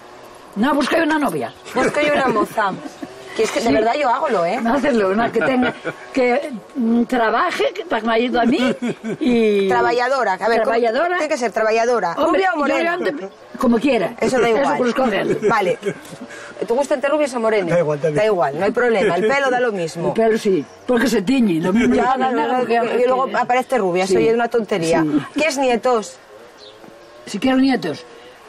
[SPEAKER 9] No, busqué una novia.
[SPEAKER 1] Busco yo una moza. Que es que de
[SPEAKER 9] Sí.
[SPEAKER 1] verdad yo hágalo, ¿eh?
[SPEAKER 9] No hacerlo, una que tenga, que mm, trabaje, que para que me ayude a mí y...
[SPEAKER 1] Trabajadora. A ver, ¿cómo-
[SPEAKER 9] Trabajadora.
[SPEAKER 1] Tiene que ser trabajadora.
[SPEAKER 9] Hombre,
[SPEAKER 1] ¿Rubia o morena?
[SPEAKER 9] yo antes- como quiera.
[SPEAKER 1] Eso da igual.
[SPEAKER 9] Eso por escoger.
[SPEAKER 1] Vale. ¿Te gusta entre rubias o morenas?
[SPEAKER 11] Da igual, también.
[SPEAKER 1] Da igual, no hay problema. El pelo da lo mismo.
[SPEAKER 9] Pero sí, porque se tiñe. Lo mismo
[SPEAKER 1] Ya,
[SPEAKER 9] que
[SPEAKER 1] claro,
[SPEAKER 9] negro
[SPEAKER 1] claro,
[SPEAKER 9] que-
[SPEAKER 1] y luego
[SPEAKER 9] que-
[SPEAKER 1] aparece rubia,
[SPEAKER 9] Sí.
[SPEAKER 1] eso ya es una tontería.
[SPEAKER 9] Sí.
[SPEAKER 1] ¿Quieres nietos?
[SPEAKER 9] Si quiero nietos.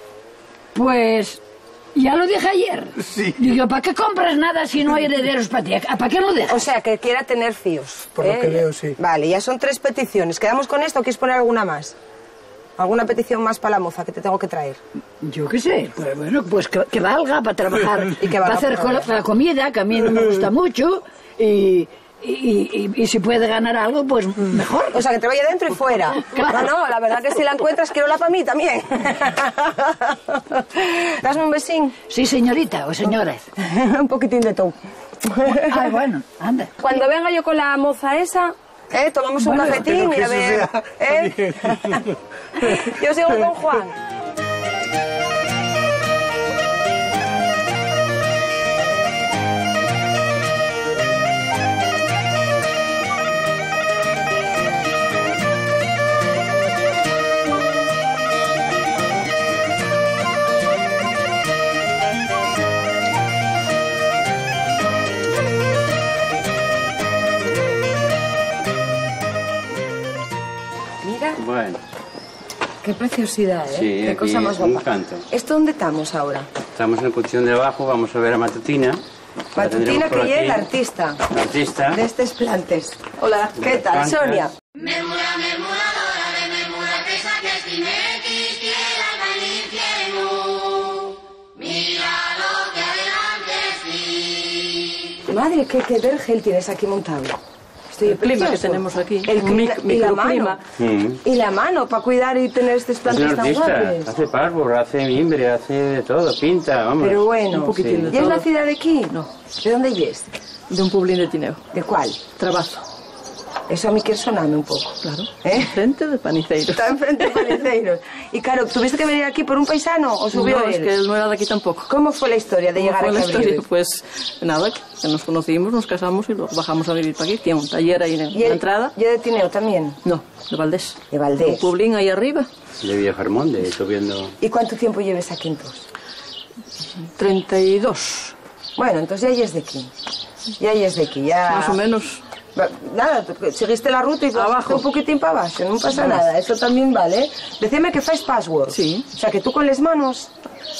[SPEAKER 9] Pues... Ya lo dije ayer.
[SPEAKER 11] Sí.
[SPEAKER 9] Digo, ¿para qué compras nada si no hay herederos para ti? ¿Para qué lo dejas?
[SPEAKER 1] O sea, que quiera tener fíos.
[SPEAKER 11] Por lo que veo, sí.
[SPEAKER 1] Vale, ya son tres peticiones. ¿Quedamos con esto o quieres poner alguna más? ¿Alguna petición más para la moza que te tengo que traer?
[SPEAKER 9] Yo qué sé, pues bueno, pues que, que valga para trabajar,
[SPEAKER 1] Y que valga
[SPEAKER 9] para hacer
[SPEAKER 1] por
[SPEAKER 9] co-
[SPEAKER 1] ahora.
[SPEAKER 9] la comida, que a mí no me gusta mucho, y, y, y- y si puede ganar algo, pues mejor.
[SPEAKER 1] O sea, que te vaya dentro y fuera.
[SPEAKER 9] Claro.
[SPEAKER 1] No, no, la verdad que si la encuentras, quiero la para mí también. Dame un besín.
[SPEAKER 9] Sí, señorita o señora.
[SPEAKER 1] Un poquitín de todo.
[SPEAKER 9] Ay, bueno, anda.
[SPEAKER 1] Cuando venga yo con la moza esa, ¿eh? Tomamos un
[SPEAKER 9] Bueno,
[SPEAKER 1] cafetín
[SPEAKER 11] espero
[SPEAKER 1] y
[SPEAKER 11] que
[SPEAKER 1] a
[SPEAKER 11] eso
[SPEAKER 1] ver.
[SPEAKER 11] sea
[SPEAKER 1] ¿eh? Yo sigo con Juan. Mira,
[SPEAKER 3] Bueno,
[SPEAKER 1] qué preciosidad, ¿eh?
[SPEAKER 3] Sí,
[SPEAKER 1] qué
[SPEAKER 3] aquí
[SPEAKER 1] cosa más
[SPEAKER 3] un
[SPEAKER 1] guapa.
[SPEAKER 3] canto.
[SPEAKER 1] ¿Esto dónde estamos ahora?
[SPEAKER 3] estamos en el cotillón de abajo, vamos a ver a Matutina. La
[SPEAKER 1] Matutina,
[SPEAKER 3] tendremos por
[SPEAKER 1] que ya es
[SPEAKER 3] aquí.
[SPEAKER 1] la artista
[SPEAKER 3] La artista.
[SPEAKER 1] de estos plantes. Hola, ¿qué tal,
[SPEAKER 3] plantas.
[SPEAKER 1] Sonia?
[SPEAKER 4] Memura, memuradora de memura que saques timequis, tierra al infierno. Mira lo que adelante sí.
[SPEAKER 1] Madre, qué, qué vergel tienes aquí montado. Estoy
[SPEAKER 12] El clima que
[SPEAKER 1] precioso.
[SPEAKER 12] tenemos aquí,
[SPEAKER 1] El
[SPEAKER 12] un
[SPEAKER 1] clima
[SPEAKER 12] mic-
[SPEAKER 1] y la mano.
[SPEAKER 12] microclima.
[SPEAKER 3] Mm.
[SPEAKER 1] Y la mano para cuidar y tener estos
[SPEAKER 3] Es un
[SPEAKER 1] plantas tan
[SPEAKER 3] artista,
[SPEAKER 1] guapos.
[SPEAKER 3] hace párvore, hace mimbre, hace de todo, pinta, vamos.
[SPEAKER 1] Pero bueno,
[SPEAKER 12] Un poquitín de
[SPEAKER 1] ¿y es
[SPEAKER 12] todo.
[SPEAKER 1] nacida de aquí?
[SPEAKER 12] No.
[SPEAKER 1] ¿De dónde es?
[SPEAKER 12] De un pueblín de Tineo.
[SPEAKER 1] ¿De cuál?
[SPEAKER 12] Trabajo.
[SPEAKER 1] Eso a mí quiere sonarme un poco.
[SPEAKER 12] Claro.
[SPEAKER 1] ¿Eh?
[SPEAKER 12] Frente de Paniceiro.
[SPEAKER 1] Está enfrente de Paniceiros. Y claro, ¿tuviste que venir aquí por un paisano o subió
[SPEAKER 12] No,
[SPEAKER 1] él?
[SPEAKER 12] es que él no era de aquí tampoco.
[SPEAKER 1] ¿Cómo fue la historia de
[SPEAKER 12] ¿Cómo
[SPEAKER 1] llegar
[SPEAKER 12] fue
[SPEAKER 1] aquí
[SPEAKER 12] la
[SPEAKER 1] a
[SPEAKER 12] historia?
[SPEAKER 1] Brieves?
[SPEAKER 12] Pues nada, que nos conocimos, nos casamos y luego bajamos a vivir para aquí. Tiene un taller ahí en
[SPEAKER 1] ¿Y
[SPEAKER 12] la
[SPEAKER 1] él-
[SPEAKER 12] entrada.
[SPEAKER 1] ¿Y de Tineo también?
[SPEAKER 12] No, de Valdés.
[SPEAKER 1] De Valdés.
[SPEAKER 12] Un pueblín ahí arriba.
[SPEAKER 3] De Villafermón, de subiendo.
[SPEAKER 1] ¿Y cuánto tiempo lleves aquí entonces?
[SPEAKER 12] treinta y dos.
[SPEAKER 1] Bueno, entonces ya es de aquí. Ya es de aquí, ya...
[SPEAKER 12] Más o menos.
[SPEAKER 1] Va- Nada, tú- seguiste la ruta y vas
[SPEAKER 12] Abajo.
[SPEAKER 1] un poquitín para abajo, no pasa
[SPEAKER 12] Vale.
[SPEAKER 1] nada, eso también vale. Decime que fais password.
[SPEAKER 12] Sí.
[SPEAKER 1] O sea, que tú con las manos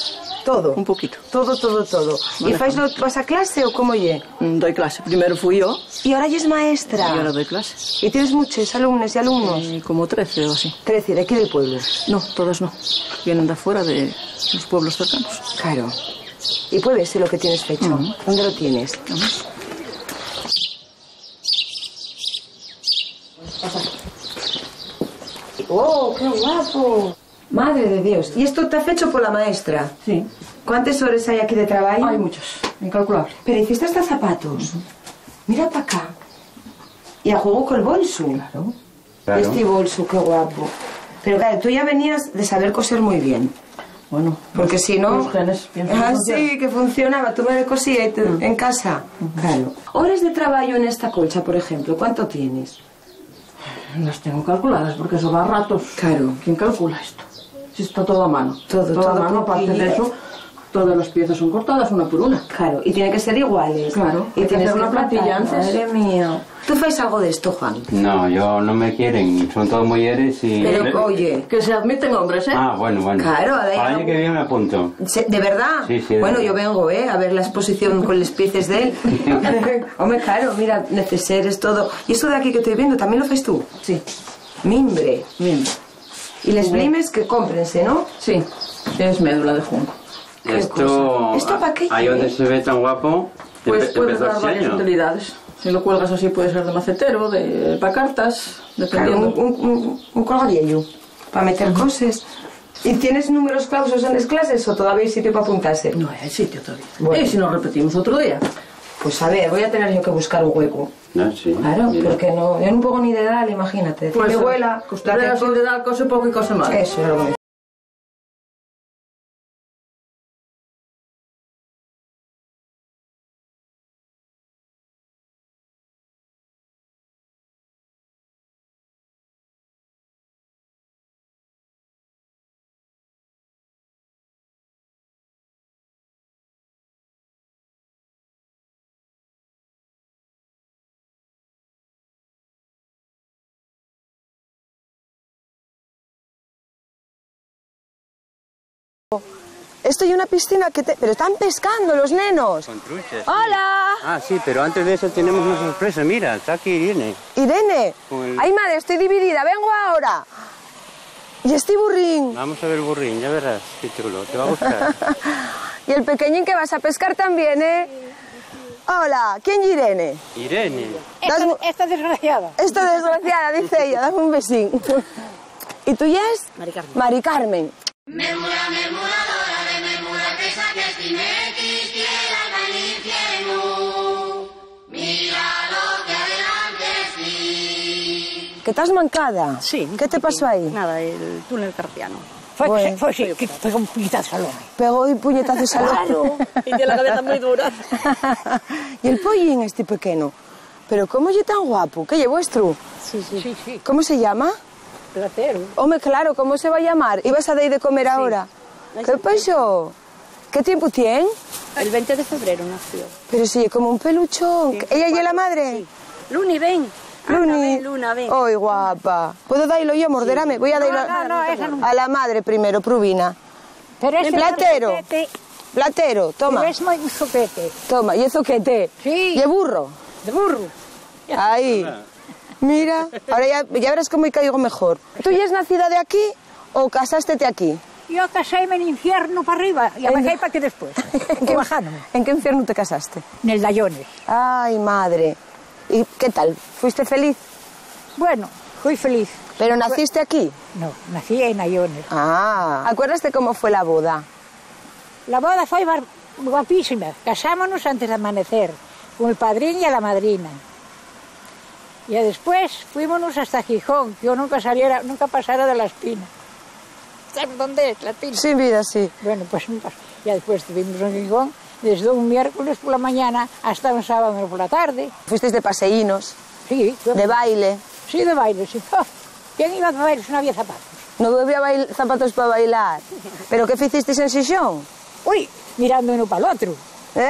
[SPEAKER 1] Todo?
[SPEAKER 12] Un poquito.
[SPEAKER 1] Todo, todo, todo. ¿Y fais lo, vas a clase o cómo lle?
[SPEAKER 12] Doy clase. Primero fui yo.
[SPEAKER 1] ¿Y ahora ya es maestra?
[SPEAKER 12] Y ahora doy clase.
[SPEAKER 1] ¿Y tienes muchos alumnos y alumnos?
[SPEAKER 12] Eh, como trece o así.
[SPEAKER 1] ¿trece? ¿De aquí del pueblo?
[SPEAKER 12] No, todas no. Vienen de afuera, de los pueblos cercanos.
[SPEAKER 1] Claro. ¿Y puedes ser lo que tienes fecho? Uh-huh. ¿Dónde lo tienes?
[SPEAKER 12] Vamos.
[SPEAKER 1] ¡Oh, qué guapo! Madre de Dios. ¿Y esto te has hecho por la maestra?
[SPEAKER 12] Sí.
[SPEAKER 1] ¿Cuántas horas hay aquí de trabajo?
[SPEAKER 12] Hay muchas, incalculables.
[SPEAKER 1] Pero hiciste hasta zapatos. Uh-huh. Mira para acá. Y a juego con el bolso.
[SPEAKER 12] Claro.
[SPEAKER 3] Claro.
[SPEAKER 1] Este bolso, qué guapo. Pero claro, tú ya venías de saber coser muy bien.
[SPEAKER 12] Bueno,
[SPEAKER 1] porque si no...
[SPEAKER 12] Los genes
[SPEAKER 1] Ah, sí, que funcionaba. Tú me cosías uh-huh. en casa. Uh-huh. Claro. Horas de trabajo en esta colcha, por ejemplo, ¿cuánto tienes?
[SPEAKER 12] Las tengo calculadas porque eso va a ratos.
[SPEAKER 1] Claro.
[SPEAKER 12] ¿Quién calcula esto? Si está todo a mano.
[SPEAKER 1] Todo,
[SPEAKER 12] todo,
[SPEAKER 1] todo
[SPEAKER 12] a mano. Aparte de eso, todas las piezas son cortadas una por una.
[SPEAKER 1] Claro, y tienen que ser iguales.
[SPEAKER 12] Claro.
[SPEAKER 1] Y tienes
[SPEAKER 12] que hacer una plantilla antes.
[SPEAKER 1] Madre mía. ¿Tú haces algo de esto, Juan?
[SPEAKER 3] No, yo no me quieren. Son todos mujeres y...
[SPEAKER 1] Pero, oye...
[SPEAKER 12] Que se admiten hombres, ¿eh?
[SPEAKER 3] Ah, bueno, bueno.
[SPEAKER 1] Claro.
[SPEAKER 3] Al año que viene me apunto.
[SPEAKER 1] ¿De verdad?
[SPEAKER 3] Sí, sí.
[SPEAKER 1] Bueno,
[SPEAKER 3] verdad.
[SPEAKER 1] Yo vengo, ¿eh? A ver la exposición con los piezas de él. Hombre, claro, mira, neceseres, todo. ¿Y esto de aquí que estoy viendo, también lo haces tú?
[SPEAKER 12] Sí.
[SPEAKER 1] Mimbre.
[SPEAKER 12] Mimbre.
[SPEAKER 1] Y les blimes que cómprense, ¿no?
[SPEAKER 12] Sí. Es médula de junco.
[SPEAKER 3] Esto...
[SPEAKER 1] ¿Esto para qué?
[SPEAKER 3] Ahí donde se ve tan guapo...
[SPEAKER 12] Pues puedes dar varias utilidades. Si lo cuelgas así puede ser de macetero, de pacartas, dependiendo.
[SPEAKER 1] Claro, un, un, un colgadillo para meter uh-huh. cosas. ¿Y tienes números clausos en las clases o todavía hay sitio para apuntarse?
[SPEAKER 12] No hay sitio todavía.
[SPEAKER 1] Bueno.
[SPEAKER 12] ¿Y si nos repetimos otro día?
[SPEAKER 1] Pues a ver, voy a tener yo que buscar un hueco.
[SPEAKER 3] No, sí.
[SPEAKER 1] Claro, mira. Porque no, yo no pongo ni de edad, imagínate.
[SPEAKER 12] Pues
[SPEAKER 1] mi abuela...
[SPEAKER 12] Costurera sin de edad, cose poco y cose mal.
[SPEAKER 1] Eso es lo que me... Esto y una piscina que te... Pero están pescando los nenos.
[SPEAKER 3] Con truchas.
[SPEAKER 1] ¡Hola!
[SPEAKER 3] Ah, sí, pero antes de eso tenemos una sorpresa. Mira, está aquí Irene.
[SPEAKER 1] ¿Irene?
[SPEAKER 3] El...
[SPEAKER 1] Ay, madre, estoy dividida. Vengo ahora. Y este burrín.
[SPEAKER 3] Vamos a ver el burrín, ya verás. Qué chulo, te va a gustar.
[SPEAKER 1] Y el pequeñín que vas a pescar también, ¿eh? Hola, ¿quién es Irene?
[SPEAKER 3] Irene.
[SPEAKER 9] Esta, esta desgraciada.
[SPEAKER 1] Esta desgraciada, dice ella. Dame un besín. ¿Y tú ya es?
[SPEAKER 9] Mari Carmen.
[SPEAKER 1] Mari Carmen.
[SPEAKER 4] Mermura, mermuradora de mermura que saques y me quisiera al infierno. Mira lo que adelante sí.
[SPEAKER 1] ¿Que estás mancada?
[SPEAKER 13] Sí.
[SPEAKER 1] ¿Qué te pasó ahí?
[SPEAKER 13] Nada, el túnel carpiano.
[SPEAKER 9] Fue,
[SPEAKER 1] Bueno.
[SPEAKER 9] fue, sí, que pegó un puñetazo al hombre.
[SPEAKER 1] Pegó y puñetazos al
[SPEAKER 13] Claro. Y tiene la cabeza muy dura.
[SPEAKER 1] Y el pollín este pequeño. Pero ¿cómo es tan guapo? ¿Qué llevo vuestro?
[SPEAKER 13] Sí, sí.
[SPEAKER 9] Sí, sí.
[SPEAKER 1] ¿Cómo se llama?
[SPEAKER 9] Platero.
[SPEAKER 1] Hombre, claro, ¿cómo se va a llamar? ¿Ibas a de ir de comer sí. ahora? ¿Qué pasó? ¿Qué tiempo tiene?
[SPEAKER 13] El veinte de febrero nació.
[SPEAKER 1] Pero sí, como un peluchón.
[SPEAKER 13] Sí.
[SPEAKER 1] ¿Ella y la madre?
[SPEAKER 13] Sí. Luni, ven.
[SPEAKER 1] Luni.
[SPEAKER 13] Anda, ven, Luna, ven.
[SPEAKER 1] ¡Ay, guapa! ¿Puedo darlo yo, morderame? Voy a darlo
[SPEAKER 9] No, no, no, esa no.
[SPEAKER 1] a la madre primero, Pruvina.
[SPEAKER 9] Pero ese
[SPEAKER 1] Platero.
[SPEAKER 9] zoquete,
[SPEAKER 1] Platero, toma.
[SPEAKER 9] pero es muy zoquete.
[SPEAKER 1] Toma, ¿y el zoquete?
[SPEAKER 9] Sí.
[SPEAKER 1] ¿Y el burro?
[SPEAKER 9] De burro.
[SPEAKER 1] Ahí. Mira, ahora ya, ya verás cómo caigo mejor. ¿Tú ya es nacida de aquí o casástete aquí?
[SPEAKER 9] Yo caséme en infierno para arriba y a veces para que después.
[SPEAKER 1] ¿En
[SPEAKER 9] bajándome.
[SPEAKER 1] ¿En qué infierno te casaste?
[SPEAKER 9] En el Dayones.
[SPEAKER 1] Ay, madre. ¿Y qué tal? ¿Fuiste feliz?
[SPEAKER 9] Bueno, fui feliz.
[SPEAKER 1] ¿Pero naciste aquí?
[SPEAKER 9] No, nací en Dayones.
[SPEAKER 1] Ah. ¿Acuerdas de cómo fue la boda?
[SPEAKER 9] La boda fue guapísima. Casámonos antes de amanecer, con el padrino y a la madrina. Y después fuímonos hasta Gijón, que yo nunca saliera, nunca pasara de la Espina. ¿Sabes dónde es la Espina?
[SPEAKER 1] Sí, vida, sí.
[SPEAKER 9] Bueno, pues ya después estuvimos en Gijón, desde un miércoles por la mañana hasta un sábado por la tarde.
[SPEAKER 1] ¿Fuisteis de paseínos?
[SPEAKER 9] Sí. Yo...
[SPEAKER 1] ¿De baile?
[SPEAKER 9] Sí, de baile, sí. Oh, ¿quién iba a bailar si no había zapatos?
[SPEAKER 1] ¿No había bail... zapatos para bailar? ¿Pero qué hicisteis en Xixón?
[SPEAKER 9] Uy, mirando uno para el otro.
[SPEAKER 1] ¿Eh?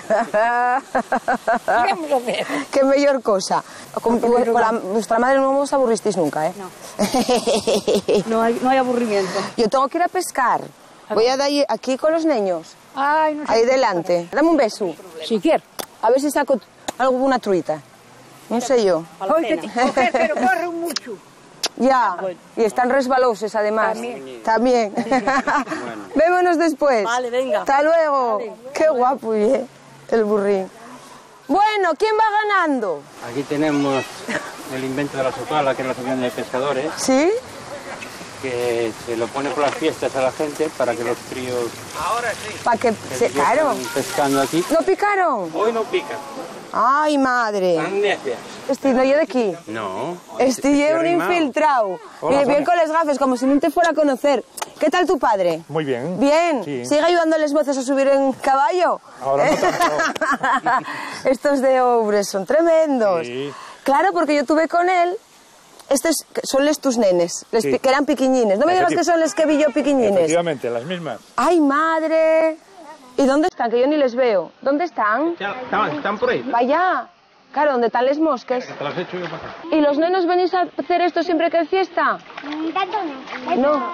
[SPEAKER 1] Qué mejor cosa. Con, con la, vuestra madre no os aburristeis nunca, ¿eh?
[SPEAKER 13] No. No hay, no hay aburrimiento.
[SPEAKER 1] Yo tengo que ir a pescar. Voy a dar aquí con los niños.
[SPEAKER 9] Ay, no sé.
[SPEAKER 1] Ahí delante. Dame un beso.
[SPEAKER 9] Si quieres.
[SPEAKER 1] A ver si saco alguna truita. No sé yo.
[SPEAKER 9] Oye, coger, pero corre mucho.
[SPEAKER 1] Ya, y están resbalosos además.
[SPEAKER 9] También.
[SPEAKER 1] También. Vémonos después.
[SPEAKER 13] Vale, venga.
[SPEAKER 1] Hasta luego.
[SPEAKER 13] Vale.
[SPEAKER 1] Qué guapo, ¿eh? El burrín. Bueno, ¿quién va ganando?
[SPEAKER 3] Aquí tenemos el invento de la sopala, que es la asociación de pescadores.
[SPEAKER 1] ¿Sí?
[SPEAKER 3] Que se lo pone por las fiestas a la gente para que los críos...
[SPEAKER 1] Ahora sí. Para que
[SPEAKER 3] que
[SPEAKER 1] se... Claro.
[SPEAKER 3] están pescando aquí.
[SPEAKER 1] ¿No picaron?
[SPEAKER 3] Hoy no pican.
[SPEAKER 1] Ay, madre.
[SPEAKER 3] Están necias.
[SPEAKER 1] Estoy no yo de aquí.
[SPEAKER 3] No.
[SPEAKER 1] Estoy un
[SPEAKER 3] arrimado.
[SPEAKER 1] infiltrado.
[SPEAKER 3] Hola,
[SPEAKER 1] Mire, bien
[SPEAKER 3] Juana.
[SPEAKER 1] con las gafas, como si no te fuera a conocer. ¿Qué tal tu padre?
[SPEAKER 14] Muy bien.
[SPEAKER 1] Bien.
[SPEAKER 14] Sí.
[SPEAKER 1] ¿Sigue ayudando a los mozos a subir en caballo?
[SPEAKER 14] Ahora no tanto.
[SPEAKER 1] Estos de obres son tremendos.
[SPEAKER 14] Sí.
[SPEAKER 1] Claro, porque yo tuve con él. Estos son les tus nenes, les
[SPEAKER 14] Sí.
[SPEAKER 1] pi- que eran piquiñines. No me digas que son les que vi yo piquiñines.
[SPEAKER 14] Efectivamente, las mismas.
[SPEAKER 1] ¡Ay, madre! ¿Y dónde están? Que yo ni les veo. ¿Dónde están?
[SPEAKER 10] Están, están por ahí.
[SPEAKER 1] Vaya. Claro, ¿dónde están les mosques?
[SPEAKER 10] Te las he hecho yo para acá.
[SPEAKER 1] ¿Y los nenos venís a hacer esto siempre que hay fiesta?
[SPEAKER 15] Tanto no.
[SPEAKER 1] No.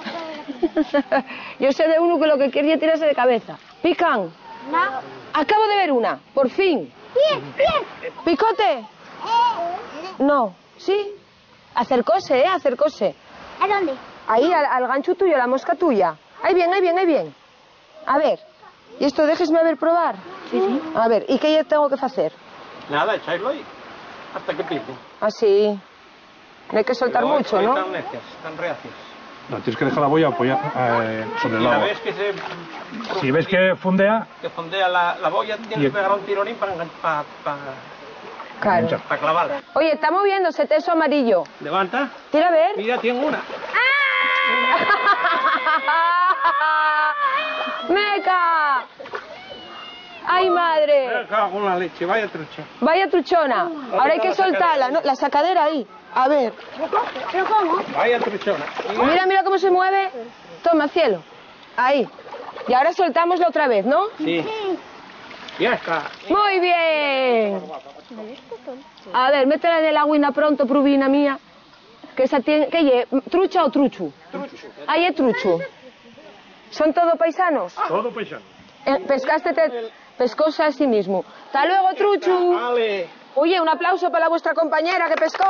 [SPEAKER 1] Yo sé de uno que lo que quería tirarse de cabeza. ¿Pican?
[SPEAKER 15] No.
[SPEAKER 1] Acabo de ver una, por fin.
[SPEAKER 15] Bien, bien.
[SPEAKER 1] ¿Picote? No. ¿Sí? Acercóse, ¿eh? Acercóse.
[SPEAKER 15] ¿A dónde?
[SPEAKER 1] Ahí, al, al gancho tuyo, a la mosca tuya. Ahí bien, ahí bien, ahí bien. A ver. ¿Y esto déjesme a ver probar?
[SPEAKER 10] Sí, sí.
[SPEAKER 1] A ver, ¿y qué yo tengo que hacer?
[SPEAKER 10] Nada, echáislo ahí. Hasta que pique.
[SPEAKER 1] Así. No hay que soltar
[SPEAKER 10] Pero
[SPEAKER 1] mucho,
[SPEAKER 10] hoy
[SPEAKER 1] ¿no?
[SPEAKER 10] Están necias, están reacias.
[SPEAKER 14] No, tienes que dejar la boya apoyada eh, sobre el
[SPEAKER 10] Si la
[SPEAKER 14] agua.
[SPEAKER 10] ves que se...
[SPEAKER 14] Si ves que fundea,
[SPEAKER 10] que fondea la, la boya, tienes
[SPEAKER 14] Y-
[SPEAKER 10] que pegar un tironín para pa, pa,
[SPEAKER 1] Claro.
[SPEAKER 10] pa clavarla.
[SPEAKER 1] Oye, está moviéndose eso amarillo.
[SPEAKER 10] Levanta.
[SPEAKER 1] Tira a ver.
[SPEAKER 10] Mira, tiene una.
[SPEAKER 1] ¡Meca! ¡Ay, madre!
[SPEAKER 10] Me cago en la leche, vaya trucha.
[SPEAKER 1] Vaya truchona. Ahora hay que soltarla, ¿no? La sacadera ahí. A ver.
[SPEAKER 15] ¿Pero cómo?
[SPEAKER 10] Vaya truchona.
[SPEAKER 1] Mira, mira cómo se mueve. Toma, cielo. Ahí. Y ahora soltámosla otra vez, ¿no?
[SPEAKER 10] Sí. Ya está.
[SPEAKER 1] Muy bien. A ver, métela en el agüina pronto, prubina mía. Que esa tiene... ¿Qué lle? ¿Trucha o truchu?
[SPEAKER 10] Trucho.
[SPEAKER 1] Ahí es truchu. ¿Son todos paisanos?
[SPEAKER 14] todo paisano.
[SPEAKER 1] Eh, pescaste, te... pescóse a sí mismo. ¡Hasta luego, truchu!
[SPEAKER 10] Vale.
[SPEAKER 1] Oye, un aplauso para vuestra compañera que pescó.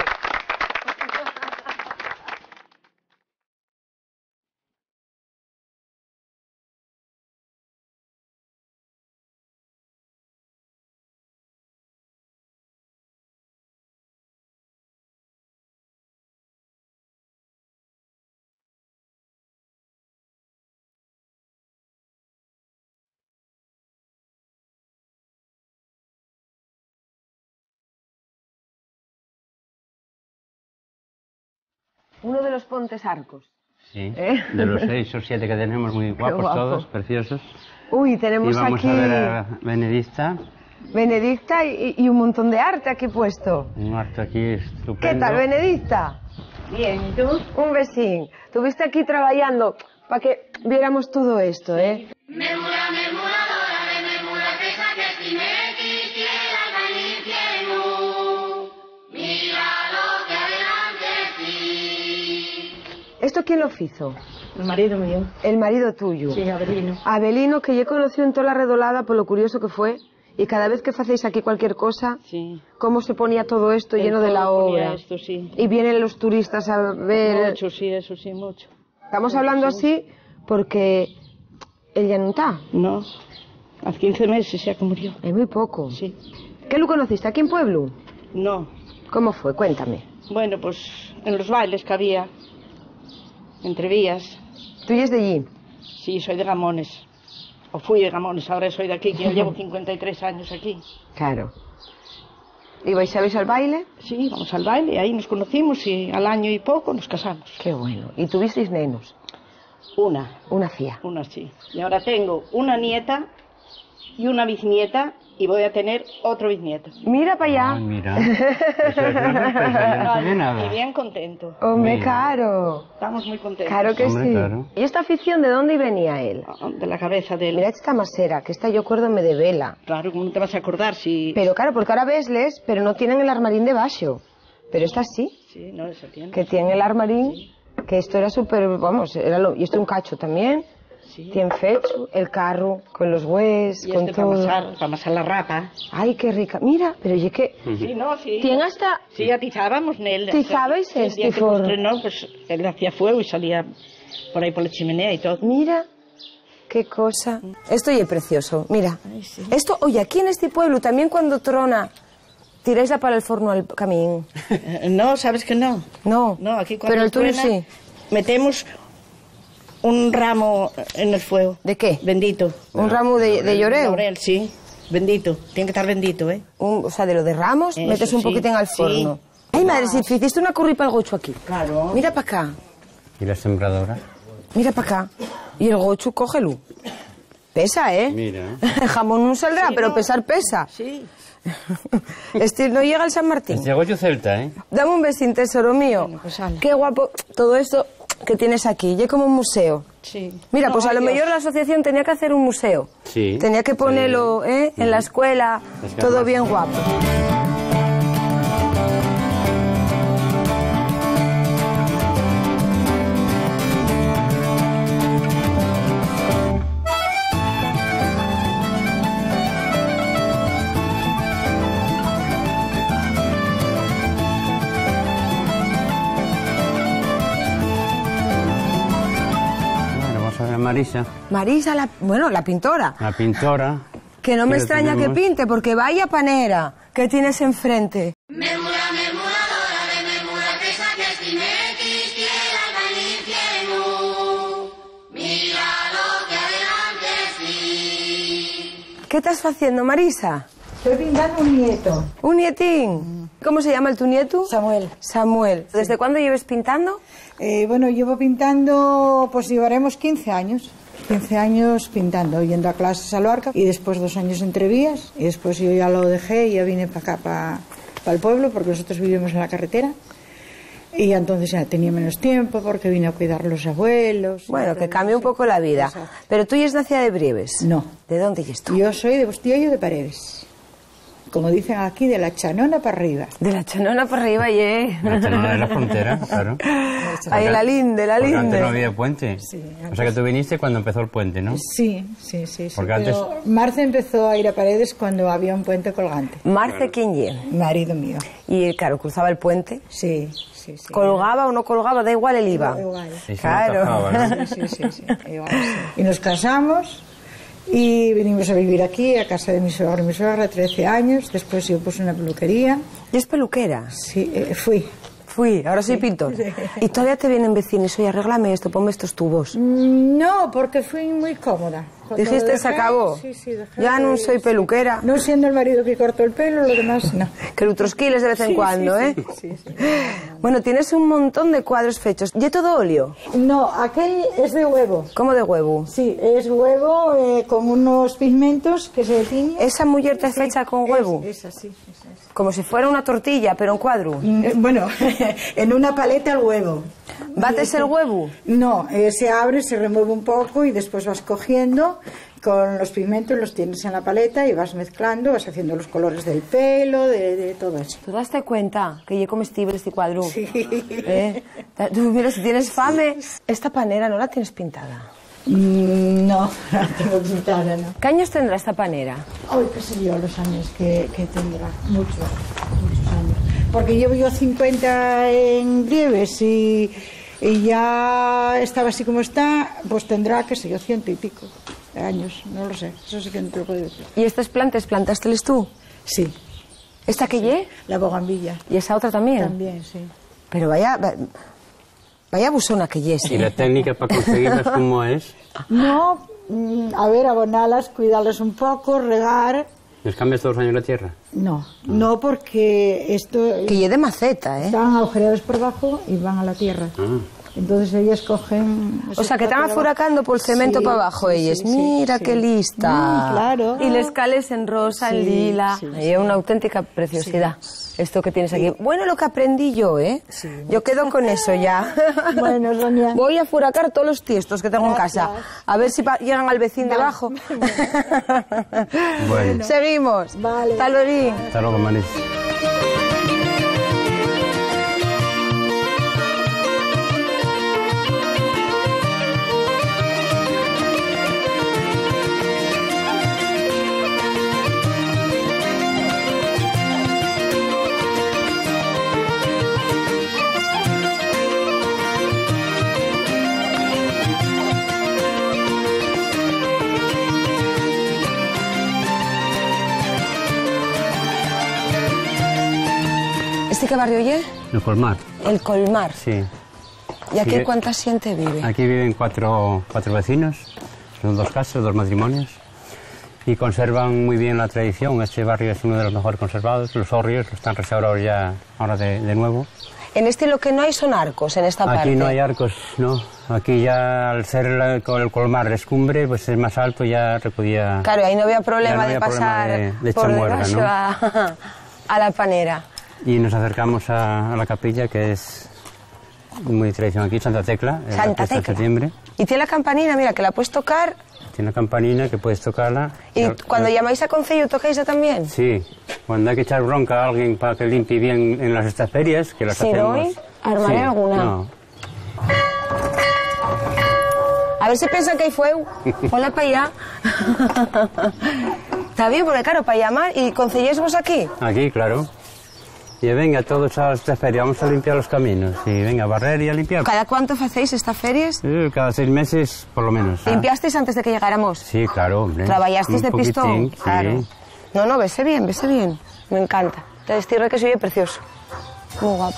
[SPEAKER 1] Uno de los Pontes Arcos.
[SPEAKER 3] Sí,
[SPEAKER 1] ¿Eh?
[SPEAKER 3] de los seis o siete que tenemos, muy guapos
[SPEAKER 1] guapo.
[SPEAKER 3] todos, preciosos.
[SPEAKER 1] Uy, tenemos
[SPEAKER 3] Y vamos
[SPEAKER 1] aquí
[SPEAKER 3] a ver a Benedicta,
[SPEAKER 1] Benedicta y, y un montón de arte aquí puesto.
[SPEAKER 3] un arte aquí estupendo.
[SPEAKER 1] ¿Qué tal, Benedicta?
[SPEAKER 13] Bien, ¿y tú?
[SPEAKER 1] Un besín. Estuviste aquí trabajando para que viéramos todo esto, ¿eh?
[SPEAKER 4] Memura, memuradora de memura, que saques y me quisiera al infierno. Mira lo que adelante sí.
[SPEAKER 1] ¿Esto quién lo hizo?
[SPEAKER 13] El marido mío.
[SPEAKER 1] El marido tuyo.
[SPEAKER 13] Sí, Abelino.
[SPEAKER 1] Abelino, que yo conocí en toda la redolada por lo curioso que fue. Y cada vez que hacéis aquí cualquier cosa,
[SPEAKER 13] Sí.
[SPEAKER 1] cómo se ponía todo esto
[SPEAKER 13] El
[SPEAKER 1] lleno de la
[SPEAKER 13] todo ponía
[SPEAKER 1] obra.
[SPEAKER 13] esto, sí.
[SPEAKER 1] Y vienen los turistas a ver.
[SPEAKER 13] Mucho, sí, eso sí, mucho.
[SPEAKER 1] Estamos hablando así porque ella no está.
[SPEAKER 13] No, hace quince meses ya que murió.
[SPEAKER 1] Es muy poco.
[SPEAKER 13] Sí.
[SPEAKER 1] ¿Qué lo conociste aquí en Pueblo?
[SPEAKER 13] No.
[SPEAKER 1] ¿Cómo fue? Cuéntame.
[SPEAKER 13] Bueno, pues en los bailes que había, entre vías.
[SPEAKER 1] ¿Tú eres de allí?
[SPEAKER 13] Sí, soy de Gamones. O fui de Gamones, ahora soy de aquí, que yo llevo cincuenta y tres años aquí.
[SPEAKER 1] Claro. ¿Y vais a veis al baile?
[SPEAKER 13] Sí, vamos al baile, ahí nos conocimos y al año y poco nos casamos.
[SPEAKER 1] Qué bueno. ¿Y tuvisteis nenos?
[SPEAKER 13] Una.
[SPEAKER 1] Una fía.
[SPEAKER 13] Una sí. Y ahora tengo una nieta y una bisnieta y voy a tener otro bisnieto.
[SPEAKER 1] Mira para allá.
[SPEAKER 3] Ay, mira. Eso es una sorpresa, yo no sabía nada.
[SPEAKER 13] Y bien contento.
[SPEAKER 1] Hombre,
[SPEAKER 3] Mira.
[SPEAKER 1] claro.
[SPEAKER 13] Estamos muy contentos.
[SPEAKER 1] Claro que
[SPEAKER 3] Hombre,
[SPEAKER 1] sí.
[SPEAKER 3] claro.
[SPEAKER 1] ¿Y esta afición de dónde venía él?
[SPEAKER 13] De la cabeza de él.
[SPEAKER 1] Mira esta masera, que esta yo acuérdome de vela.
[SPEAKER 13] Claro, ¿cómo no te vas a acordar si...?
[SPEAKER 1] Pero claro, porque ahora vesles, pero no tienen el armarín debajo. Pero esta sí,
[SPEAKER 13] Sí, no, eso tiene.
[SPEAKER 1] que tiene el armarín. Que esto era súper, vamos, era lo, y esto un cacho también. Sí. Tiene fecho, el carro, con los hues,
[SPEAKER 13] y
[SPEAKER 1] con
[SPEAKER 13] este
[SPEAKER 1] todo.
[SPEAKER 13] para amasar, para amasar la rapa.
[SPEAKER 1] Ay, qué rica. Mira, pero oye, que...
[SPEAKER 13] Sí, no, sí.
[SPEAKER 1] Tiene hasta...
[SPEAKER 13] Sí, atizábamos en él.
[SPEAKER 1] ¿Tizabais
[SPEAKER 13] o sea,
[SPEAKER 1] este
[SPEAKER 13] el día que
[SPEAKER 1] forno?
[SPEAKER 13] nos estrenó, pues él hacía fuego y salía por ahí por la chimenea y todo.
[SPEAKER 1] Mira, qué cosa. Esto ya es precioso, mira.
[SPEAKER 13] Ay, sí.
[SPEAKER 1] Esto, oye, aquí en este pueblo, también cuando trona, tiráisla para el forno al camín.
[SPEAKER 13] No, ¿sabes que no?
[SPEAKER 1] No.
[SPEAKER 13] No, aquí cuando
[SPEAKER 1] Pero el tuyo
[SPEAKER 13] truena,
[SPEAKER 1] sí.
[SPEAKER 13] metemos un ramo en el fuego.
[SPEAKER 1] ¿De qué?
[SPEAKER 13] Bendito.
[SPEAKER 1] ¿Un ramo de, de lloreo?
[SPEAKER 13] Laurel, sí. Bendito. Tiene que estar bendito, ¿eh?
[SPEAKER 1] Un, o sea, de lo de ramos,
[SPEAKER 13] Eso,
[SPEAKER 1] metes un
[SPEAKER 13] sí,
[SPEAKER 1] poquitín al
[SPEAKER 13] sí.
[SPEAKER 1] forno. Ay, madre, si hiciste una curry para el gochu aquí.
[SPEAKER 13] Claro.
[SPEAKER 1] Mira para acá.
[SPEAKER 3] ¿Y la sembradora?
[SPEAKER 1] Mira para acá. Y el gochu, cógelo. Pesa, ¿eh?
[SPEAKER 3] Mira.
[SPEAKER 1] Jamón no saldrá,
[SPEAKER 13] Sí,
[SPEAKER 1] pero
[SPEAKER 13] no.
[SPEAKER 1] pesar pesa.
[SPEAKER 13] Sí.
[SPEAKER 1] Este no llega al San Martín.
[SPEAKER 3] Es de Goyo Celta, ¿eh?
[SPEAKER 1] Dame un besín, tesoro mío.
[SPEAKER 13] Bueno, pues hala.
[SPEAKER 1] Qué guapo todo esto que tienes aquí. Ya como un museo.
[SPEAKER 13] Sí.
[SPEAKER 1] Mira,
[SPEAKER 13] No,
[SPEAKER 1] pues a lo
[SPEAKER 13] Dios.
[SPEAKER 1] mejor la asociación tenía que hacer un museo.
[SPEAKER 3] Sí.
[SPEAKER 1] Tenía que ponerlo, ¿eh? En la escuela,
[SPEAKER 3] Es que
[SPEAKER 1] todo
[SPEAKER 3] además-
[SPEAKER 1] bien guapo.
[SPEAKER 3] Bueno, vamos a ver a Marisa,
[SPEAKER 1] Marisa, la, bueno, la pintora.
[SPEAKER 3] la pintora.
[SPEAKER 1] Que no me
[SPEAKER 3] la
[SPEAKER 1] extraña que
[SPEAKER 3] tenemos.
[SPEAKER 1] pinte, porque vaya panera que tienes enfrente.
[SPEAKER 4] Memura, memuradora de memura que saques timetis, tierra al infierno. Mira lo que adelante sí.
[SPEAKER 1] ¿Qué estás haciendo, Marisa?
[SPEAKER 6] Estoy pintando un nieto.
[SPEAKER 1] ¿Un nietín? ¿Cómo se llama el tu nieto?
[SPEAKER 6] Samuel.
[SPEAKER 1] Samuel. ¿Desde cuándo lleves pintando?
[SPEAKER 6] Eh, bueno, llevo pintando, pues llevaremos quince años. quince años pintando, yendo a clases a Luarca y después dos años entre vías y después yo ya lo dejé y ya vine para acá, para, para el pueblo, porque nosotros vivimos en la carretera y entonces ya tenía menos tiempo porque vine a cuidar a los abuelos.
[SPEAKER 1] Bueno, que cambia un poco la vida.
[SPEAKER 6] Exacto.
[SPEAKER 1] Pero tú ya es nacida de Brieves.
[SPEAKER 6] No.
[SPEAKER 1] ¿De dónde eres tú?
[SPEAKER 6] Yo soy de Bustillo de Paredes. Como dicen aquí, de la Chanona para arriba.
[SPEAKER 1] De la Chanona para arriba, ye.
[SPEAKER 3] La Chanona de la frontera, claro.
[SPEAKER 1] Ahí la linde, la
[SPEAKER 3] Porque antes
[SPEAKER 1] linde.
[SPEAKER 3] no había puente. O sea que tú viniste cuando empezó el puente, ¿no?
[SPEAKER 6] Sí, sí, sí. sí.
[SPEAKER 3] Porque antes-
[SPEAKER 6] Pero Marce empezó a ir a Paredes cuando había un puente colgante.
[SPEAKER 1] Marce, ¿quién ye?
[SPEAKER 6] Marido mío.
[SPEAKER 1] Y claro, cruzaba el puente.
[SPEAKER 6] Sí, sí, sí.
[SPEAKER 1] Colgaba o no colgaba, da igual, él iba.
[SPEAKER 6] Igual.
[SPEAKER 3] Sí, se
[SPEAKER 1] Claro.
[SPEAKER 3] lo tajaba, ¿no?
[SPEAKER 6] Sí, sí, sí, sí, igual, sí. Y nos casamos y vinimos a vivir aquí, a casa de mi suegra. Mi suegra, trece años, después yo puse una peluquería.
[SPEAKER 1] ¿Y es peluquera?
[SPEAKER 6] Sí, eh, fui.
[SPEAKER 1] Fui, ahora soy pintor.
[SPEAKER 6] Sí.
[SPEAKER 1] Y todavía te vienen vecinos, oye, arréglame esto, ponme estos tubos.
[SPEAKER 6] Mm, No, porque fui muy cómoda. Cuando
[SPEAKER 1] Dijiste,
[SPEAKER 6] lo
[SPEAKER 1] se
[SPEAKER 6] dejé,
[SPEAKER 1] acabó.
[SPEAKER 6] Sí, sí, dejé
[SPEAKER 1] Ya no
[SPEAKER 6] de-
[SPEAKER 1] soy peluquera.
[SPEAKER 6] No siendo el marido que cortó el pelo, lo demás no.
[SPEAKER 1] Que otros quiles de vez en
[SPEAKER 6] Sí,
[SPEAKER 1] cuando,
[SPEAKER 6] sí,
[SPEAKER 1] ¿eh?
[SPEAKER 6] sí, sí, sí.
[SPEAKER 1] Bueno, tienes un montón de cuadros fechos. ¿Y todo óleo?
[SPEAKER 6] No, aquel es de huevo.
[SPEAKER 1] ¿Cómo de huevo?
[SPEAKER 6] Sí, es huevo eh, con unos pigmentos que se tiñen.
[SPEAKER 1] ¿Esa mujer te fecha con huevo?
[SPEAKER 6] Es, es así, es así.
[SPEAKER 1] Como si fuera una tortilla, pero en cuadro.
[SPEAKER 6] Eh, bueno, en una paleta el huevo.
[SPEAKER 1] ¿Bates el huevo?
[SPEAKER 6] No, eh, se abre, se remueve un poco y después vas cogiendo con los pigmentos, los tienes en la paleta y vas mezclando, vas haciendo los colores del pelo, de, de todo eso.
[SPEAKER 1] ¿Tú daste cuenta que ya comestible este cuadro?
[SPEAKER 6] Sí.
[SPEAKER 1] ¿Eh? Tú, mira, si tienes fame, esta panera no la tienes pintada.
[SPEAKER 6] Mm, no, no tengo pintada, no.
[SPEAKER 1] ¿Qué años tendrá esta panera?
[SPEAKER 6] Hoy qué sé yo los años que, que tendrá, muchos, muchos años. Porque llevo yo cincuenta en Brieves y, y ya estaba así como está, pues tendrá, qué sé yo, ciento y pico de años, no lo sé, eso sí que no te lo puedo decir.
[SPEAKER 1] ¿Y estas plantas plantasteles tú?
[SPEAKER 6] Sí.
[SPEAKER 1] ¿Esta que ye?
[SPEAKER 6] La bogambilla.
[SPEAKER 1] ¿Y esa otra también?
[SPEAKER 6] También, sí.
[SPEAKER 1] Pero vaya, va- vaya busona que ye, sí.
[SPEAKER 3] ¿Y la técnica para conseguirlas cómo es?
[SPEAKER 6] No, mm, a ver, abonarlas, cuidarlas un poco, regar.
[SPEAKER 3] ¿Les cambias todos los años la tierra?
[SPEAKER 6] No, no porque esto...
[SPEAKER 1] Que ye de maceta, ¿eh?
[SPEAKER 6] Están agujereados por abajo y van a la tierra.
[SPEAKER 3] Ah.
[SPEAKER 6] Entonces ellas cogen...
[SPEAKER 1] O sea, que están afuracando por el cemento
[SPEAKER 6] Sí,
[SPEAKER 1] para abajo
[SPEAKER 6] sí,
[SPEAKER 1] ellas.
[SPEAKER 6] sí, sí,
[SPEAKER 1] Mira
[SPEAKER 6] sí.
[SPEAKER 1] qué lista.
[SPEAKER 6] Mm, claro.
[SPEAKER 1] Y les cales en rosa, en
[SPEAKER 6] Sí,
[SPEAKER 1] lila.
[SPEAKER 6] sí,
[SPEAKER 1] Es una auténtica preciosidad. Esto que tienes aquí. Bueno, lo que aprendí yo, ¿eh? Yo quedo con eso ya.
[SPEAKER 6] Bueno, Sonia.
[SPEAKER 1] Voy a furacar todos los tiestos que tengo
[SPEAKER 6] Gracias.
[SPEAKER 1] en casa. A ver si pa- llegan al vecino de abajo.
[SPEAKER 3] Bueno.
[SPEAKER 1] Seguimos.
[SPEAKER 6] Vale.
[SPEAKER 1] Hasta luego.
[SPEAKER 3] Hasta luego, Marisa.
[SPEAKER 2] qué barrio oye?
[SPEAKER 3] El Colmar.
[SPEAKER 2] El Colmar.
[SPEAKER 3] Sí.
[SPEAKER 2] ¿Y aquí
[SPEAKER 3] que-
[SPEAKER 2] cuánta gente vive?
[SPEAKER 3] Aquí viven cuatro, cuatro vecinos, son dos casas, dos matrimonios, y conservan muy bien la tradición. Este barrio es uno de los mejor conservados. Los hórreos lo están restaurados ya ahora de, de nuevo.
[SPEAKER 2] En este lo que no hay son arcos, en esta parte.
[SPEAKER 3] Aquí no hay arcos, no. Aquí ya al ser la- con el Colmar escumbre, pues es más alto, ya recudía...
[SPEAKER 2] Claro, ahí no había
[SPEAKER 3] ya
[SPEAKER 2] problema
[SPEAKER 3] no había
[SPEAKER 2] de pasar
[SPEAKER 3] problema de, de
[SPEAKER 2] por
[SPEAKER 3] chamuerga,
[SPEAKER 2] debajo
[SPEAKER 3] ¿no?
[SPEAKER 2] a, a la panera.
[SPEAKER 3] Y nos acercamos a, a la capilla, que es muy tradición aquí, Santa Tecla, el
[SPEAKER 2] Santa
[SPEAKER 3] fiesta de
[SPEAKER 2] Tecla.
[SPEAKER 3] septiembre.
[SPEAKER 2] Y tiene la campanina, mira, que la puedes tocar.
[SPEAKER 3] Tiene una campanina que puedes tocarla.
[SPEAKER 2] Y
[SPEAKER 3] al-
[SPEAKER 2] cuando
[SPEAKER 3] al-
[SPEAKER 2] llamáis a Concello, ¿tocáis también?
[SPEAKER 3] Sí, cuando hay que echar bronca a alguien para que limpie bien en las estas ferias, que las
[SPEAKER 2] Si
[SPEAKER 3] hacemos...
[SPEAKER 2] doy, armaré
[SPEAKER 3] Sí,
[SPEAKER 2] alguna.
[SPEAKER 3] No,
[SPEAKER 2] A ver si piensan que hay fuego. Ponla para allá. Está bien, porque claro, para llamar. ¿Y concelléis vos aquí?
[SPEAKER 3] aquí, claro. Y venga, todos a esta feria, vamos a limpiar los caminos. Y venga, a barrer y a limpiar.
[SPEAKER 2] ¿Cada cuánto hacéis estas ferias?
[SPEAKER 3] Eh, Cada seis meses, por lo menos.
[SPEAKER 2] ¿Limpiasteis antes de que llegáramos?
[SPEAKER 3] Sí, claro, hombre.
[SPEAKER 2] ¿Traballasteis
[SPEAKER 3] Un
[SPEAKER 2] de pistón?
[SPEAKER 3] poquitín, sí.
[SPEAKER 2] Claro. No, no, vese bien, vese bien. Me encanta. Te vestiré que se oye precioso. Muy guapo.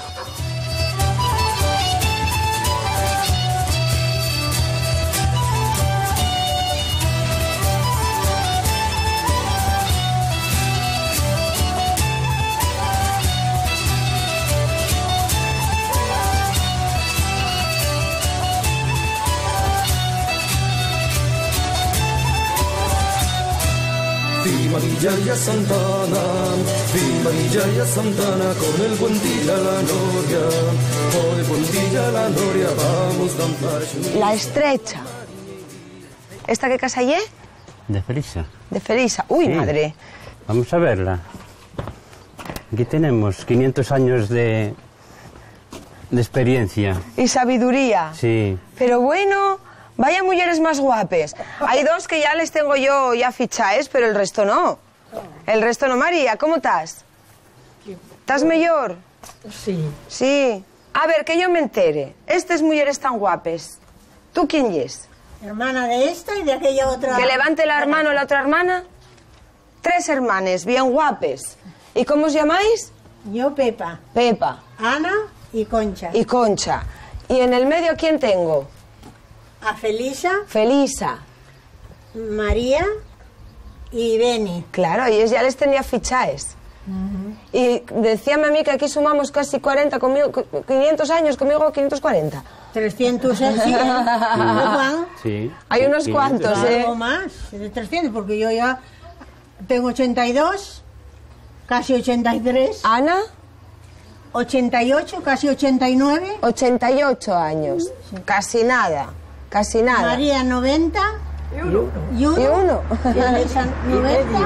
[SPEAKER 16] Viva Villaya Santana, viva Villaya Santana, con el buen día la noria, con el buen día la noria, vamos a danzar.
[SPEAKER 2] La Estrecha. ¿Esta qué casa hay?
[SPEAKER 3] De Felisa.
[SPEAKER 2] De Felisa. Uy,
[SPEAKER 3] Sí.
[SPEAKER 2] madre.
[SPEAKER 3] Vamos a verla. Aquí tenemos quinientos años de, de experiencia.
[SPEAKER 2] Y sabiduría.
[SPEAKER 3] Sí.
[SPEAKER 2] Pero bueno, vaya mujeres más guapes. Hay dos que ya les tengo yo ya fichaes, pero el resto no. El resto no. María, ¿cómo estás? ¿Estás mejor?
[SPEAKER 6] Sí.
[SPEAKER 2] Sí. A ver, que yo me entere. Estas mujeres tan guapes. ¿Tú quién es?
[SPEAKER 17] Hermana de esta y de aquella otra.
[SPEAKER 2] Que levante la hermana o la otra hermana. Tres hermanes, bien guapes. ¿Y cómo os llamáis?
[SPEAKER 17] Yo, Pepa.
[SPEAKER 2] Pepa.
[SPEAKER 17] Ana y Concha.
[SPEAKER 2] Y Concha. ¿Y en el medio quién tengo?
[SPEAKER 17] A Felisa,
[SPEAKER 2] Felisa.
[SPEAKER 17] María y Beni.
[SPEAKER 2] Claro, ellos ya les tenía fichaes. Y decíame a mí que aquí sumamos casi cuarenta conmigo, quinientos años, conmigo quinientos cuarenta.
[SPEAKER 17] trescientos, ¿eh? Sí, ¿eh? ¿No, Juan?
[SPEAKER 3] Sí.
[SPEAKER 2] Hay unos cuantos, ¿eh?
[SPEAKER 17] Algo más, de trescientos, porque yo ya tengo ochenta y dos, casi ochenta y tres.
[SPEAKER 2] ¿Ana?
[SPEAKER 17] ochenta y ocho, casi ochenta y nueve.
[SPEAKER 2] ochenta y ocho años. Casi nada, casi nada.
[SPEAKER 17] María, noventa.
[SPEAKER 2] Y uno.
[SPEAKER 17] Y uno.
[SPEAKER 2] Y uno.
[SPEAKER 17] Y Alisa, noventa.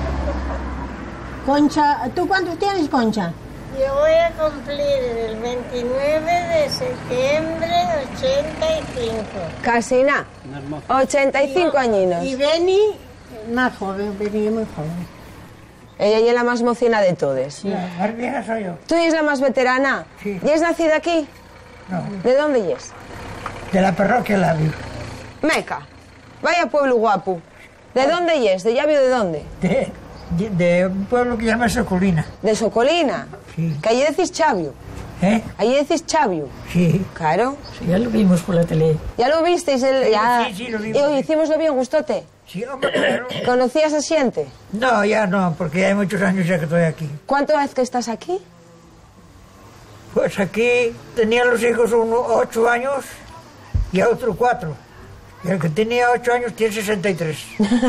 [SPEAKER 17] Concha, ¿tú cuántos tienes, Concha?
[SPEAKER 15] Yo voy a cumplir el veintinueve de septiembre ochenta y cinco.
[SPEAKER 2] Casi nada. ochenta y cinco añinos.
[SPEAKER 17] Y Beni, más joven, Beni muy joven.
[SPEAKER 2] Ella es la más mocina de todos.
[SPEAKER 17] Sí. La más vieja soy yo.
[SPEAKER 2] ¿Tú eres la más veterana?
[SPEAKER 17] Sí.
[SPEAKER 2] ¿Y es nacida aquí?
[SPEAKER 17] No,
[SPEAKER 2] ¿De dónde es?
[SPEAKER 17] de la parroquia Labio.
[SPEAKER 2] Meca. Vaya pueblo guapo. ¿De dónde es? ¿De Llavio de dónde?
[SPEAKER 17] De, de, de un pueblo que se llama Socolina.
[SPEAKER 2] ¿De Socolina?
[SPEAKER 17] Sí.
[SPEAKER 2] Que allí decís Chavio.
[SPEAKER 17] ¿Eh?
[SPEAKER 2] Allí decís Chavio.
[SPEAKER 17] Sí.
[SPEAKER 2] Claro.
[SPEAKER 17] Sí, ya lo vimos por la tele.
[SPEAKER 2] ¿Ya lo visteis? El,
[SPEAKER 17] Sí,
[SPEAKER 2] ya...
[SPEAKER 17] sí, sí, lo vimos,
[SPEAKER 2] Y hoy
[SPEAKER 17] sí.
[SPEAKER 2] hicimoslo bien, ¿gustote?
[SPEAKER 17] Sí, hombre, claro.
[SPEAKER 2] ¿Conocías a Siente?
[SPEAKER 17] No, ya no, porque hay muchos años ya que estoy aquí.
[SPEAKER 2] ¿Cuánto hace que estás aquí?
[SPEAKER 17] Pues aquí tenían los hijos uno ocho años y a otro cuatro. Y el que tenía ocho años tiene sesenta y tres.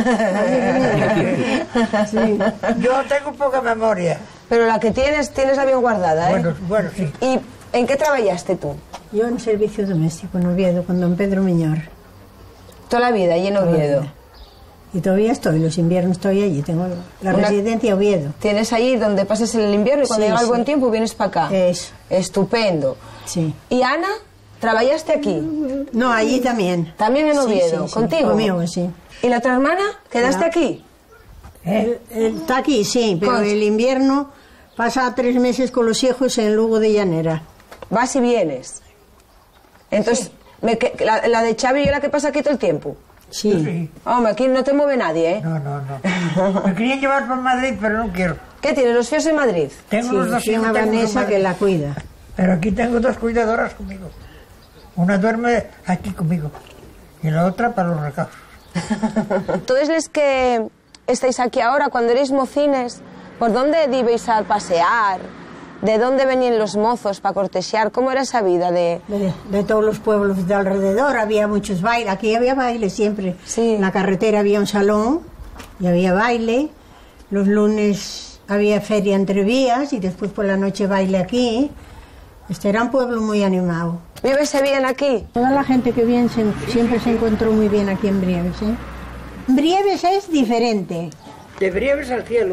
[SPEAKER 2] Sí.
[SPEAKER 17] Yo tengo poca memoria.
[SPEAKER 2] Pero la que tienes, tienes la bien guardada, ¿eh?
[SPEAKER 17] Bueno, bueno, sí.
[SPEAKER 2] ¿Y en qué trabajaste tú?
[SPEAKER 17] Yo en servicio doméstico en Oviedo con don Pedro Miñor.
[SPEAKER 2] Toda la vida, allí en
[SPEAKER 17] Toda la
[SPEAKER 2] Oviedo.
[SPEAKER 17] vida. Y todavía estoy, los inviernos estoy allí, tengo la
[SPEAKER 2] Una-
[SPEAKER 17] residencia Oviedo.
[SPEAKER 2] Tienes allí donde pasas el invierno y cuando
[SPEAKER 17] Sí,
[SPEAKER 2] llega el
[SPEAKER 17] sí.
[SPEAKER 2] buen tiempo vienes para acá.
[SPEAKER 17] Eso.
[SPEAKER 2] Estupendo.
[SPEAKER 17] Sí.
[SPEAKER 2] ¿Y Ana? ¿Trabajaste aquí?
[SPEAKER 17] No, allí también.
[SPEAKER 2] ¿También en
[SPEAKER 17] Sí,
[SPEAKER 2] Oviedo?
[SPEAKER 17] sí, sí.
[SPEAKER 2] ¿Contigo?
[SPEAKER 17] Conmigo, sí.
[SPEAKER 2] ¿Y la otra hermana? ¿Quedaste
[SPEAKER 17] No.
[SPEAKER 2] aquí?
[SPEAKER 17] Él, él está aquí, sí, pero
[SPEAKER 2] Con-
[SPEAKER 17] el invierno pasa tres meses con los hijos en Lugo de Llanera.
[SPEAKER 2] Vas y vienes. Entonces, me que- la, la de Xavi es la que pasa aquí todo el tiempo.
[SPEAKER 17] Sí.
[SPEAKER 2] Hombre, aquí no te mueve nadie, ¿eh?
[SPEAKER 17] No, no, no. Me querían llevar para Madrid, pero no quiero.
[SPEAKER 1] ¿Qué tiene, los fíos en Madrid?
[SPEAKER 17] Tengo
[SPEAKER 6] Sí,
[SPEAKER 17] los dos
[SPEAKER 6] sí,
[SPEAKER 17] hijos,
[SPEAKER 6] una
[SPEAKER 17] tengo
[SPEAKER 6] Vanessa
[SPEAKER 17] dos
[SPEAKER 6] que la cuida.
[SPEAKER 17] Pero aquí tengo dos cuidadoras conmigo. Una duerme aquí conmigo y la otra para los recados.
[SPEAKER 1] Todos los que estáis aquí ahora, cuando erais mocines, ¿por dónde ibais a pasear? ¿De dónde venían los mozos para cortesear? ¿Cómo era esa vida de...?
[SPEAKER 6] De, de todos los pueblos de alrededor había muchos bailes. Aquí había baile siempre.
[SPEAKER 1] Sí.
[SPEAKER 6] En la carretera había un salón y había baile. Los lunes había feria entre vías y después por la noche baile aquí. Este era un pueblo muy animado.
[SPEAKER 1] ¿Vívese bien aquí?
[SPEAKER 6] Toda la gente que viene se- siempre se encontró muy bien aquí en Brieves, ¿eh? Brieves es diferente.
[SPEAKER 17] De Brieves al cielo.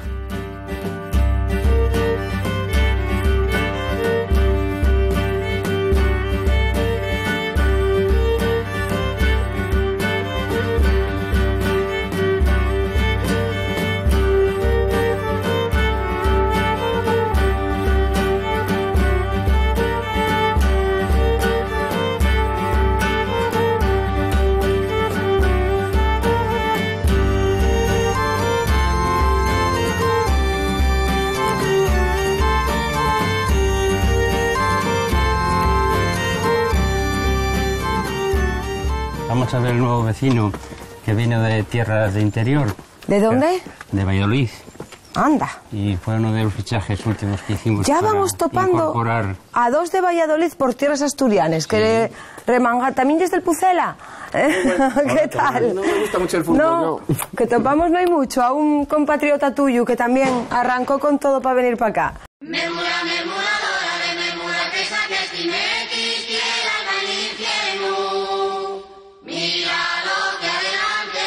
[SPEAKER 3] Vamos a ver el nuevo vecino que viene de tierras de interior.
[SPEAKER 1] ¿De dónde?
[SPEAKER 3] De Valladolid.
[SPEAKER 1] Anda.
[SPEAKER 3] Y fue uno de los fichajes últimos que hicimos.
[SPEAKER 1] Ya
[SPEAKER 3] para
[SPEAKER 1] vamos topando
[SPEAKER 3] incorporar.
[SPEAKER 1] a dos de Valladolid por tierras asturianas, que le remangar. ¿También es del Pucela? ¿Eh? ¿Qué tal?
[SPEAKER 18] No me gusta mucho el fútbol,
[SPEAKER 1] no,
[SPEAKER 18] no.
[SPEAKER 1] que topamos no hay mucho. A un compatriota tuyo que también arrancó con todo para venir para acá.
[SPEAKER 4] Mermura, mermuradora de mermura que saques y me quisiera al infierno. Mira lo que adelante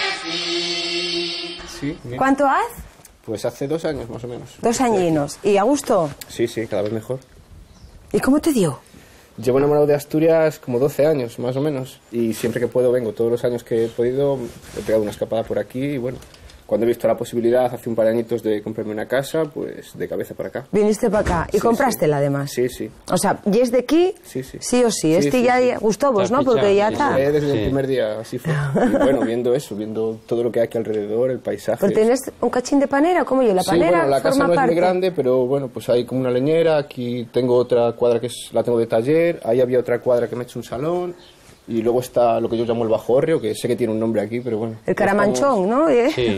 [SPEAKER 4] sí.
[SPEAKER 18] Sí, bien.
[SPEAKER 1] ¿Cuánto haz?
[SPEAKER 18] Pues hace dos años más o menos.
[SPEAKER 1] Dos añinos. ¿Y a gusto?
[SPEAKER 18] Sí, sí, cada vez mejor.
[SPEAKER 1] ¿Y cómo te dio?
[SPEAKER 18] Llevo enamorado de Asturias como doce años, más o menos. Y siempre que puedo vengo. Todos los años que he podido he pegado una escapada por aquí y bueno... Cuando he visto la posibilidad hace un par de añitos de comprarme una casa, pues de cabeza para acá.
[SPEAKER 1] Viniste para acá y
[SPEAKER 18] Sí,
[SPEAKER 1] compraste además.
[SPEAKER 18] Sí, sí.
[SPEAKER 1] O sea, ¿y es de aquí?
[SPEAKER 18] Sí, sí.
[SPEAKER 1] Sí o sí.
[SPEAKER 18] Sí,
[SPEAKER 1] Este
[SPEAKER 18] sí,
[SPEAKER 1] ya
[SPEAKER 18] sí.
[SPEAKER 1] gustó vos, ¿no? Porque ya está.
[SPEAKER 18] Eh, desde
[SPEAKER 3] Sí.
[SPEAKER 18] el primer día, así fue. Y bueno, viendo eso, viendo todo lo que hay aquí alrededor, el paisaje.
[SPEAKER 1] ¿Pero tienes un cachín de panera? ¿Cómo yo? ¿La
[SPEAKER 18] Sí,
[SPEAKER 1] panera
[SPEAKER 18] bueno, la casa
[SPEAKER 1] forma
[SPEAKER 18] no es
[SPEAKER 1] parte?
[SPEAKER 18] muy grande, pero bueno, pues hay como una leñera, aquí tengo otra cuadra que es, la tengo de taller, ahí había otra cuadra que me ha hecho un salón, y luego está lo que yo llamo el bajorrio, que sé que tiene un nombre aquí, pero bueno.
[SPEAKER 1] El caramanchón, ¿no? ¿Eh?
[SPEAKER 18] Sí.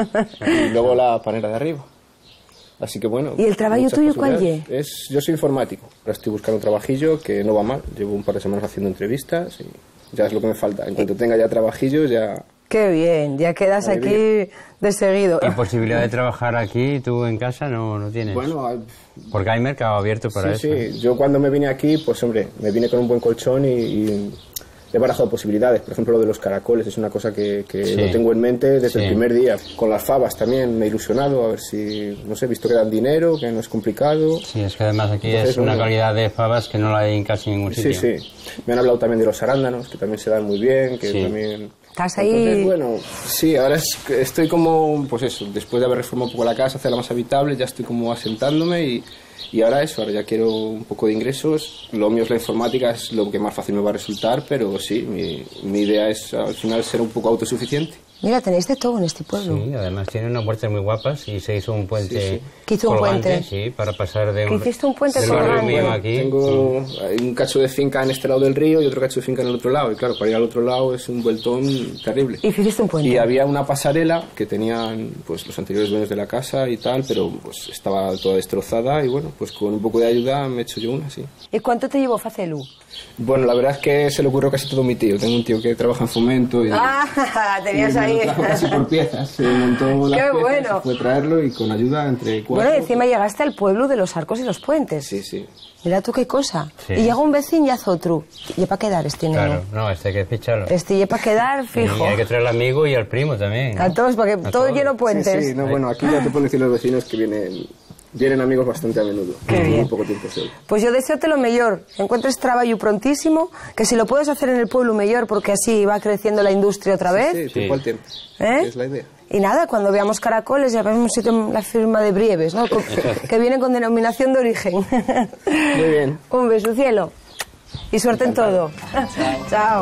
[SPEAKER 18] Y luego la panera de arriba. Así que bueno.
[SPEAKER 1] ¿Y el trabajo
[SPEAKER 18] muchas
[SPEAKER 1] tuyo cuál
[SPEAKER 18] posibilidades. Es, yo soy informático, ahora estoy buscando un trabajillo que no va mal, llevo un par de semanas haciendo entrevistas y ya es lo que me falta. En cuanto tenga ya trabajillos, ya...
[SPEAKER 1] Qué bien, ya quedas
[SPEAKER 18] Ahí
[SPEAKER 1] aquí
[SPEAKER 18] bien.
[SPEAKER 1] de seguido.
[SPEAKER 3] ¿Y posibilidad de trabajar aquí tú en casa no, no tienes?
[SPEAKER 18] Bueno, hay-
[SPEAKER 3] Porque hay mercado abierto para
[SPEAKER 18] sí,
[SPEAKER 3] eso.
[SPEAKER 18] sí. Yo cuando me vine aquí, pues hombre, me vine con un buen colchón y, y he barajado posibilidades. Por ejemplo, lo de los caracoles es una cosa que, que
[SPEAKER 3] Sí.
[SPEAKER 18] lo tengo en mente desde
[SPEAKER 3] Sí.
[SPEAKER 18] el primer día. Con las fabas también me he ilusionado, a ver si, no sé, he visto que dan dinero, que no es complicado.
[SPEAKER 3] Sí, es que además aquí
[SPEAKER 18] Entonces,
[SPEAKER 3] es una
[SPEAKER 18] bueno.
[SPEAKER 3] calidad de fabas que no la hay en casi ningún
[SPEAKER 18] Sí,
[SPEAKER 3] sitio.
[SPEAKER 18] sí. Me han hablado también de los arándanos, que también se dan muy bien, que
[SPEAKER 3] Sí.
[SPEAKER 18] también...
[SPEAKER 1] Estás ahí...
[SPEAKER 18] Entonces, bueno, sí, ahora es, que estoy como, pues eso, después de haber reformado un poco la casa, hacerla más habitable, ya estoy como asentándome y, y ahora eso, ahora ya quiero un poco de ingresos. Lo mío es la informática, es lo que más fácil me va a resultar, pero sí, mi, mi idea es al final ser un poco autosuficiente.
[SPEAKER 1] Mira, tenéis de todo en este pueblo.
[SPEAKER 3] Sí, además tiene unas huertas muy guapas y se hizo un puente
[SPEAKER 18] Sí, sí.
[SPEAKER 1] ¿Qué hizo un
[SPEAKER 3] colgante,
[SPEAKER 1] puente?
[SPEAKER 3] sí, para pasar de
[SPEAKER 1] ¿Que
[SPEAKER 3] un,
[SPEAKER 1] hiciste un puente
[SPEAKER 3] del barrio
[SPEAKER 1] colgante?
[SPEAKER 3] mío aquí.
[SPEAKER 18] Tengo hay un cacho de finca en este lado del río y otro cacho de finca en el otro lado. Y claro, para ir al otro lado es un vueltón terrible.
[SPEAKER 1] ¿Y hiciste un puente?
[SPEAKER 18] Y había una pasarela que tenían pues los anteriores dueños de la casa y tal, pero pues estaba toda destrozada y bueno, pues con un poco de ayuda me he hecho yo una, sí.
[SPEAKER 1] ¿Y cuánto te llevó Facelu?
[SPEAKER 18] Bueno, la verdad es que se le ocurrió casi todo a mi tío. Tengo un tío que trabaja en fomento y...
[SPEAKER 1] Ah, tenías
[SPEAKER 18] y me
[SPEAKER 1] ahí...
[SPEAKER 18] lo trajo casi por piezas. Se montó las
[SPEAKER 1] ¡Qué
[SPEAKER 18] piezas,
[SPEAKER 1] bueno!
[SPEAKER 18] fue traerlo y con ayuda entre cuatro...
[SPEAKER 1] Bueno, y encima llegaste al pueblo de los arcos y los puentes.
[SPEAKER 18] Sí, sí.
[SPEAKER 1] Mira tú qué cosa.
[SPEAKER 3] Sí.
[SPEAKER 1] Y llega un vecino y hace otro. Y para quedar este neno.
[SPEAKER 3] Claro, no, este hay que ficharlo.
[SPEAKER 1] Este y para quedar fijo.
[SPEAKER 3] Y hay que traer al amigo y al primo también. ¿no?
[SPEAKER 1] A todos, porque
[SPEAKER 3] A
[SPEAKER 1] todo
[SPEAKER 3] todos.
[SPEAKER 1] lleno puentes.
[SPEAKER 18] Sí, sí, no, bueno, aquí ya te pueden decir los vecinos que vienen, vienen amigos bastante a menudo.
[SPEAKER 1] Qué bien.
[SPEAKER 18] Un poco tiempo solo.
[SPEAKER 1] Pues yo deseo lo mejor, encuentres trabajo prontísimo, que si lo puedes hacer en el pueblo mejor, porque así va creciendo la industria otra vez.
[SPEAKER 18] Sí, tiempo al tiempo.
[SPEAKER 1] ¿Eh?
[SPEAKER 18] Es la idea.
[SPEAKER 1] Y nada, cuando veamos caracoles ya vemos si tenemos la firma de Brieves, ¿no? Con- que viene con denominación de origen.
[SPEAKER 18] Muy bien.
[SPEAKER 1] Un beso, cielo. Y suerte en todo. Chao.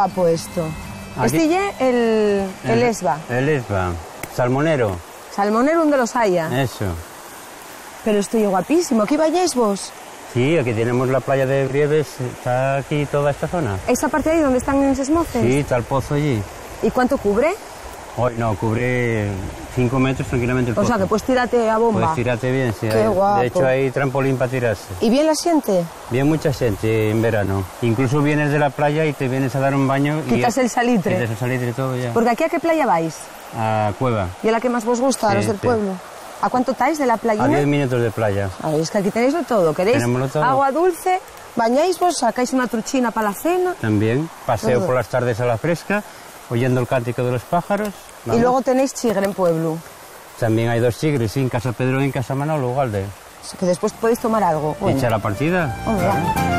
[SPEAKER 1] guapo esto.
[SPEAKER 3] Aquí-
[SPEAKER 1] Este ye el, el esba.
[SPEAKER 3] El esba. Salmonero.
[SPEAKER 1] Salmonero donde los haya.
[SPEAKER 3] Eso.
[SPEAKER 1] Pero esto ye guapísimo. ¿Aquí vayáis vos?
[SPEAKER 3] Sí, aquí tenemos la playa de Brieves. Está aquí toda esta zona.
[SPEAKER 1] ¿Esa parte ahí donde están esos moces?
[SPEAKER 3] Sí, está el pozo allí.
[SPEAKER 1] ¿Y cuánto cubre?
[SPEAKER 3] Hoy no, cubre cinco metros tranquilamente el
[SPEAKER 1] O
[SPEAKER 3] pozo.
[SPEAKER 1] sea, que puedes tirarte a bomba.
[SPEAKER 3] Puedes tirarte bien, sí.
[SPEAKER 1] Qué
[SPEAKER 3] hay-
[SPEAKER 1] guapo.
[SPEAKER 3] De hecho, hay trampolín para tirarse.
[SPEAKER 1] ¿Y bien la siente?
[SPEAKER 3] Bien mucha gente en verano. Incluso vienes de la playa y te vienes a dar un baño.
[SPEAKER 1] Quitas
[SPEAKER 3] y
[SPEAKER 1] el salitre.
[SPEAKER 3] Quitas el salitre y todo ya.
[SPEAKER 1] Porque aquí a qué playa vais?
[SPEAKER 3] A Cueva.
[SPEAKER 1] ¿Y a la que más vos gusta, a
[SPEAKER 3] Sí,
[SPEAKER 1] los del
[SPEAKER 3] sí.
[SPEAKER 1] pueblo? ¿A cuánto estáis de la
[SPEAKER 3] A
[SPEAKER 1] playina?
[SPEAKER 3] diez minutos de playa.
[SPEAKER 1] A ver, es que aquí tenéis de todo. ¿Queréis
[SPEAKER 3] Tenémoslo todo.
[SPEAKER 1] agua dulce? ¿Bañáis vos? ¿Sacáis una truchina para la cena?
[SPEAKER 3] También. Paseo
[SPEAKER 1] Todo.
[SPEAKER 3] por las tardes a la fresca, oyendo el cántico de los pájaros.
[SPEAKER 1] Y
[SPEAKER 3] Vamos.
[SPEAKER 1] luego tenéis chigre en pueblo.
[SPEAKER 3] También hay dos tigres, sí, en Casa Pedro y en Casa Manolo, Ugalde.
[SPEAKER 1] O sea, que después podéis tomar algo. Bueno.
[SPEAKER 3] Echa la partida.
[SPEAKER 1] Hombre, va.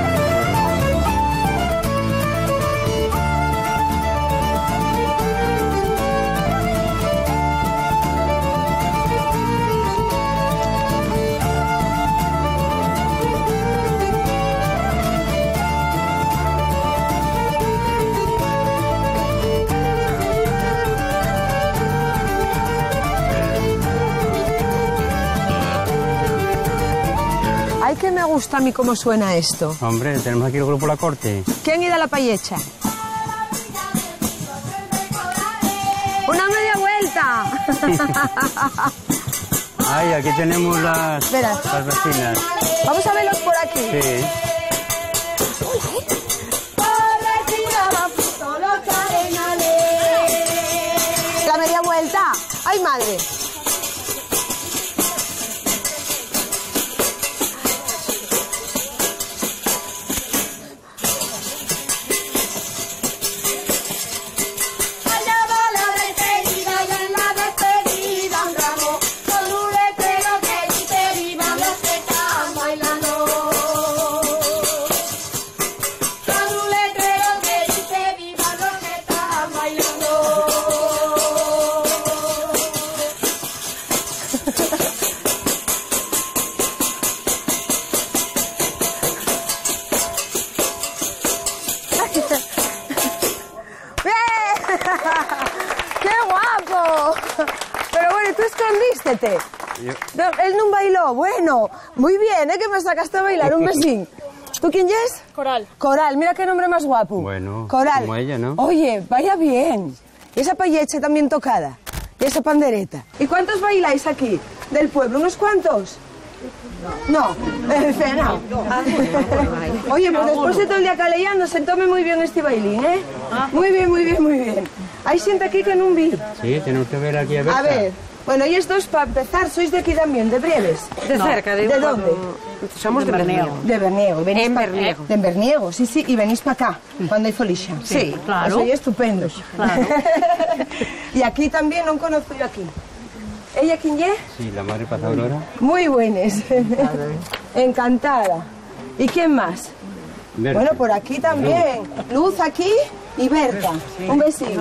[SPEAKER 1] Ay, que me gusta a mí cómo suena esto.
[SPEAKER 3] Hombre, tenemos aquí el grupo La Corte.
[SPEAKER 1] ¿Quién ida a la payecha? ¡Una media vuelta!
[SPEAKER 3] Ay, aquí tenemos las,
[SPEAKER 1] Espera.
[SPEAKER 3] las vecinas.
[SPEAKER 1] Vamos a verlos por aquí.
[SPEAKER 3] Sí.
[SPEAKER 1] La media vuelta. ¡Ay, madre!
[SPEAKER 4] Allá va la despedida y en la despedida un ramo con un letrero que dice vivan los que están bailando. Con un letrero que dice vivan los que están bailando.
[SPEAKER 1] ¡Bien! ¡Qué guapo! Pero bueno, tú escondístete.
[SPEAKER 3] Yo-
[SPEAKER 1] No, él no bailó. Bueno, muy bien, ¿eh? Que me sacaste a bailar. Un besín. ¿Tú quién es?
[SPEAKER 19] Coral.
[SPEAKER 1] Coral, mira qué nombre más guapo.
[SPEAKER 3] Bueno,
[SPEAKER 1] Coral.
[SPEAKER 3] como ella, ¿no?
[SPEAKER 1] Oye, vaya bien. Y esa payecha también tocada. Y esa pandereta. ¿Y cuántos bailáis aquí? ¿Del pueblo? ¿Unos cuantos? No, eh, no. Oye, pues después de todo el día caleando, se tome muy bien este bailín, ¿eh? Muy bien, muy bien, muy bien. Hay gente aquí que no vi.
[SPEAKER 3] Sí, tenemos que ver aquí a ver.
[SPEAKER 1] A ver, bueno, y estos para empezar, ¿sois de aquí también, de Brieves?
[SPEAKER 19] De cerca, de
[SPEAKER 1] ¿De
[SPEAKER 19] un
[SPEAKER 1] dónde?
[SPEAKER 19] Somos de Berniego.
[SPEAKER 1] De Berniego. venís
[SPEAKER 19] En
[SPEAKER 1] pa-
[SPEAKER 19] Berniego.
[SPEAKER 1] De Berniego, sí, sí, y venís para acá, cuando hay folixa.
[SPEAKER 19] Sí, claro.
[SPEAKER 1] Eso ya es estupendo.
[SPEAKER 19] Claro.
[SPEAKER 1] Y aquí también, no conozco yo aquí. ¿Ella quién es?
[SPEAKER 3] Sí, la madre pasa Aurora.
[SPEAKER 1] Muy buenas. Encantada. ¿Y quién más?
[SPEAKER 3] Berta.
[SPEAKER 1] Bueno, por aquí también. Luz aquí y Berta. Un besito.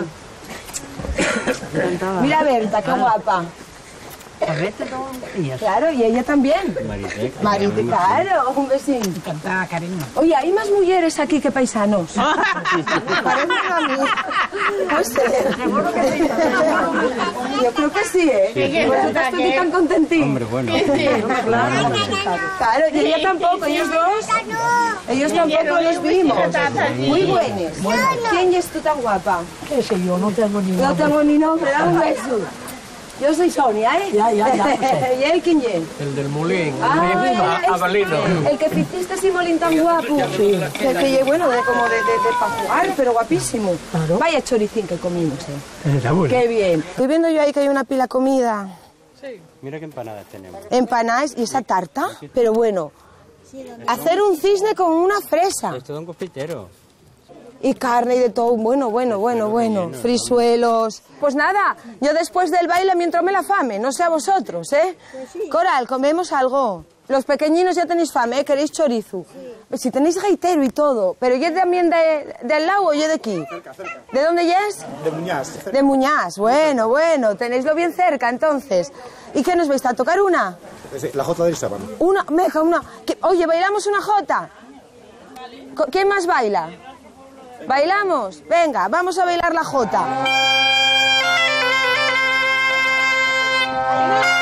[SPEAKER 1] Mira Berta, qué guapa. Claro, y ella también.
[SPEAKER 3] Marité.
[SPEAKER 1] Marité, claro, un besito.
[SPEAKER 19] Encantada, cariño.
[SPEAKER 1] Oye, hay más mujeres aquí que paisanos. Parecen a mí. No sé. Yo creo que sí, ¿eh?
[SPEAKER 3] Sí,
[SPEAKER 1] Por eso te estoy tan contentín.
[SPEAKER 3] Hombre, bueno.
[SPEAKER 1] Claro, y ella tampoco, ellos dos. Ellos tampoco los vimos. Muy buenos. ¿Quién es tú tan guapa?
[SPEAKER 6] ¿Qué sé yo? No tengo ni
[SPEAKER 1] No tengo ni nombre, dame un beso. Yo soy Sonia, ¿eh?
[SPEAKER 6] Ya, ya, ya.
[SPEAKER 1] ¿Y él quién es?
[SPEAKER 14] El del Molín,
[SPEAKER 1] Ah,
[SPEAKER 14] a Avalino.
[SPEAKER 1] El que hiciste así molín tan guapo. Sí. Que, que bueno, de, como de, de, de para jugar, pero guapísimo. Vaya choricín que comimos, ¿eh?
[SPEAKER 14] Está bueno.
[SPEAKER 1] Qué bien. Estoy viendo yo ahí que hay una pila de comida.
[SPEAKER 3] Mira qué empanadas tenemos.
[SPEAKER 1] Empanadas y esa tarta, pero bueno. Hacer un cisne con una fresa.
[SPEAKER 3] Es todo un confitero.
[SPEAKER 1] Y carne y de todo, bueno, bueno, bueno, bueno, frisuelos. Pues nada, yo después del baile me entró la fame, no sé a vosotros, ¿eh? Coral, comemos algo. Los pequeñinos ya tenéis fame, ¿eh? Queréis chorizo. Si tenéis gaitero y todo, pero ¿y es también de, del lado o yo de aquí? ¿De dónde ya es?
[SPEAKER 20] De Muñás.
[SPEAKER 1] De Muñás, bueno, bueno, tenéislo bien cerca entonces. ¿Y qué nos vais a tocar una?
[SPEAKER 20] La jota del sábado.
[SPEAKER 1] Una, meja, una. ¿Qué- Oye, ¿bailamos una jota? Co- ¿Quién más baila?
[SPEAKER 2] ¿Bailamos? Venga, vamos a bailar la jota.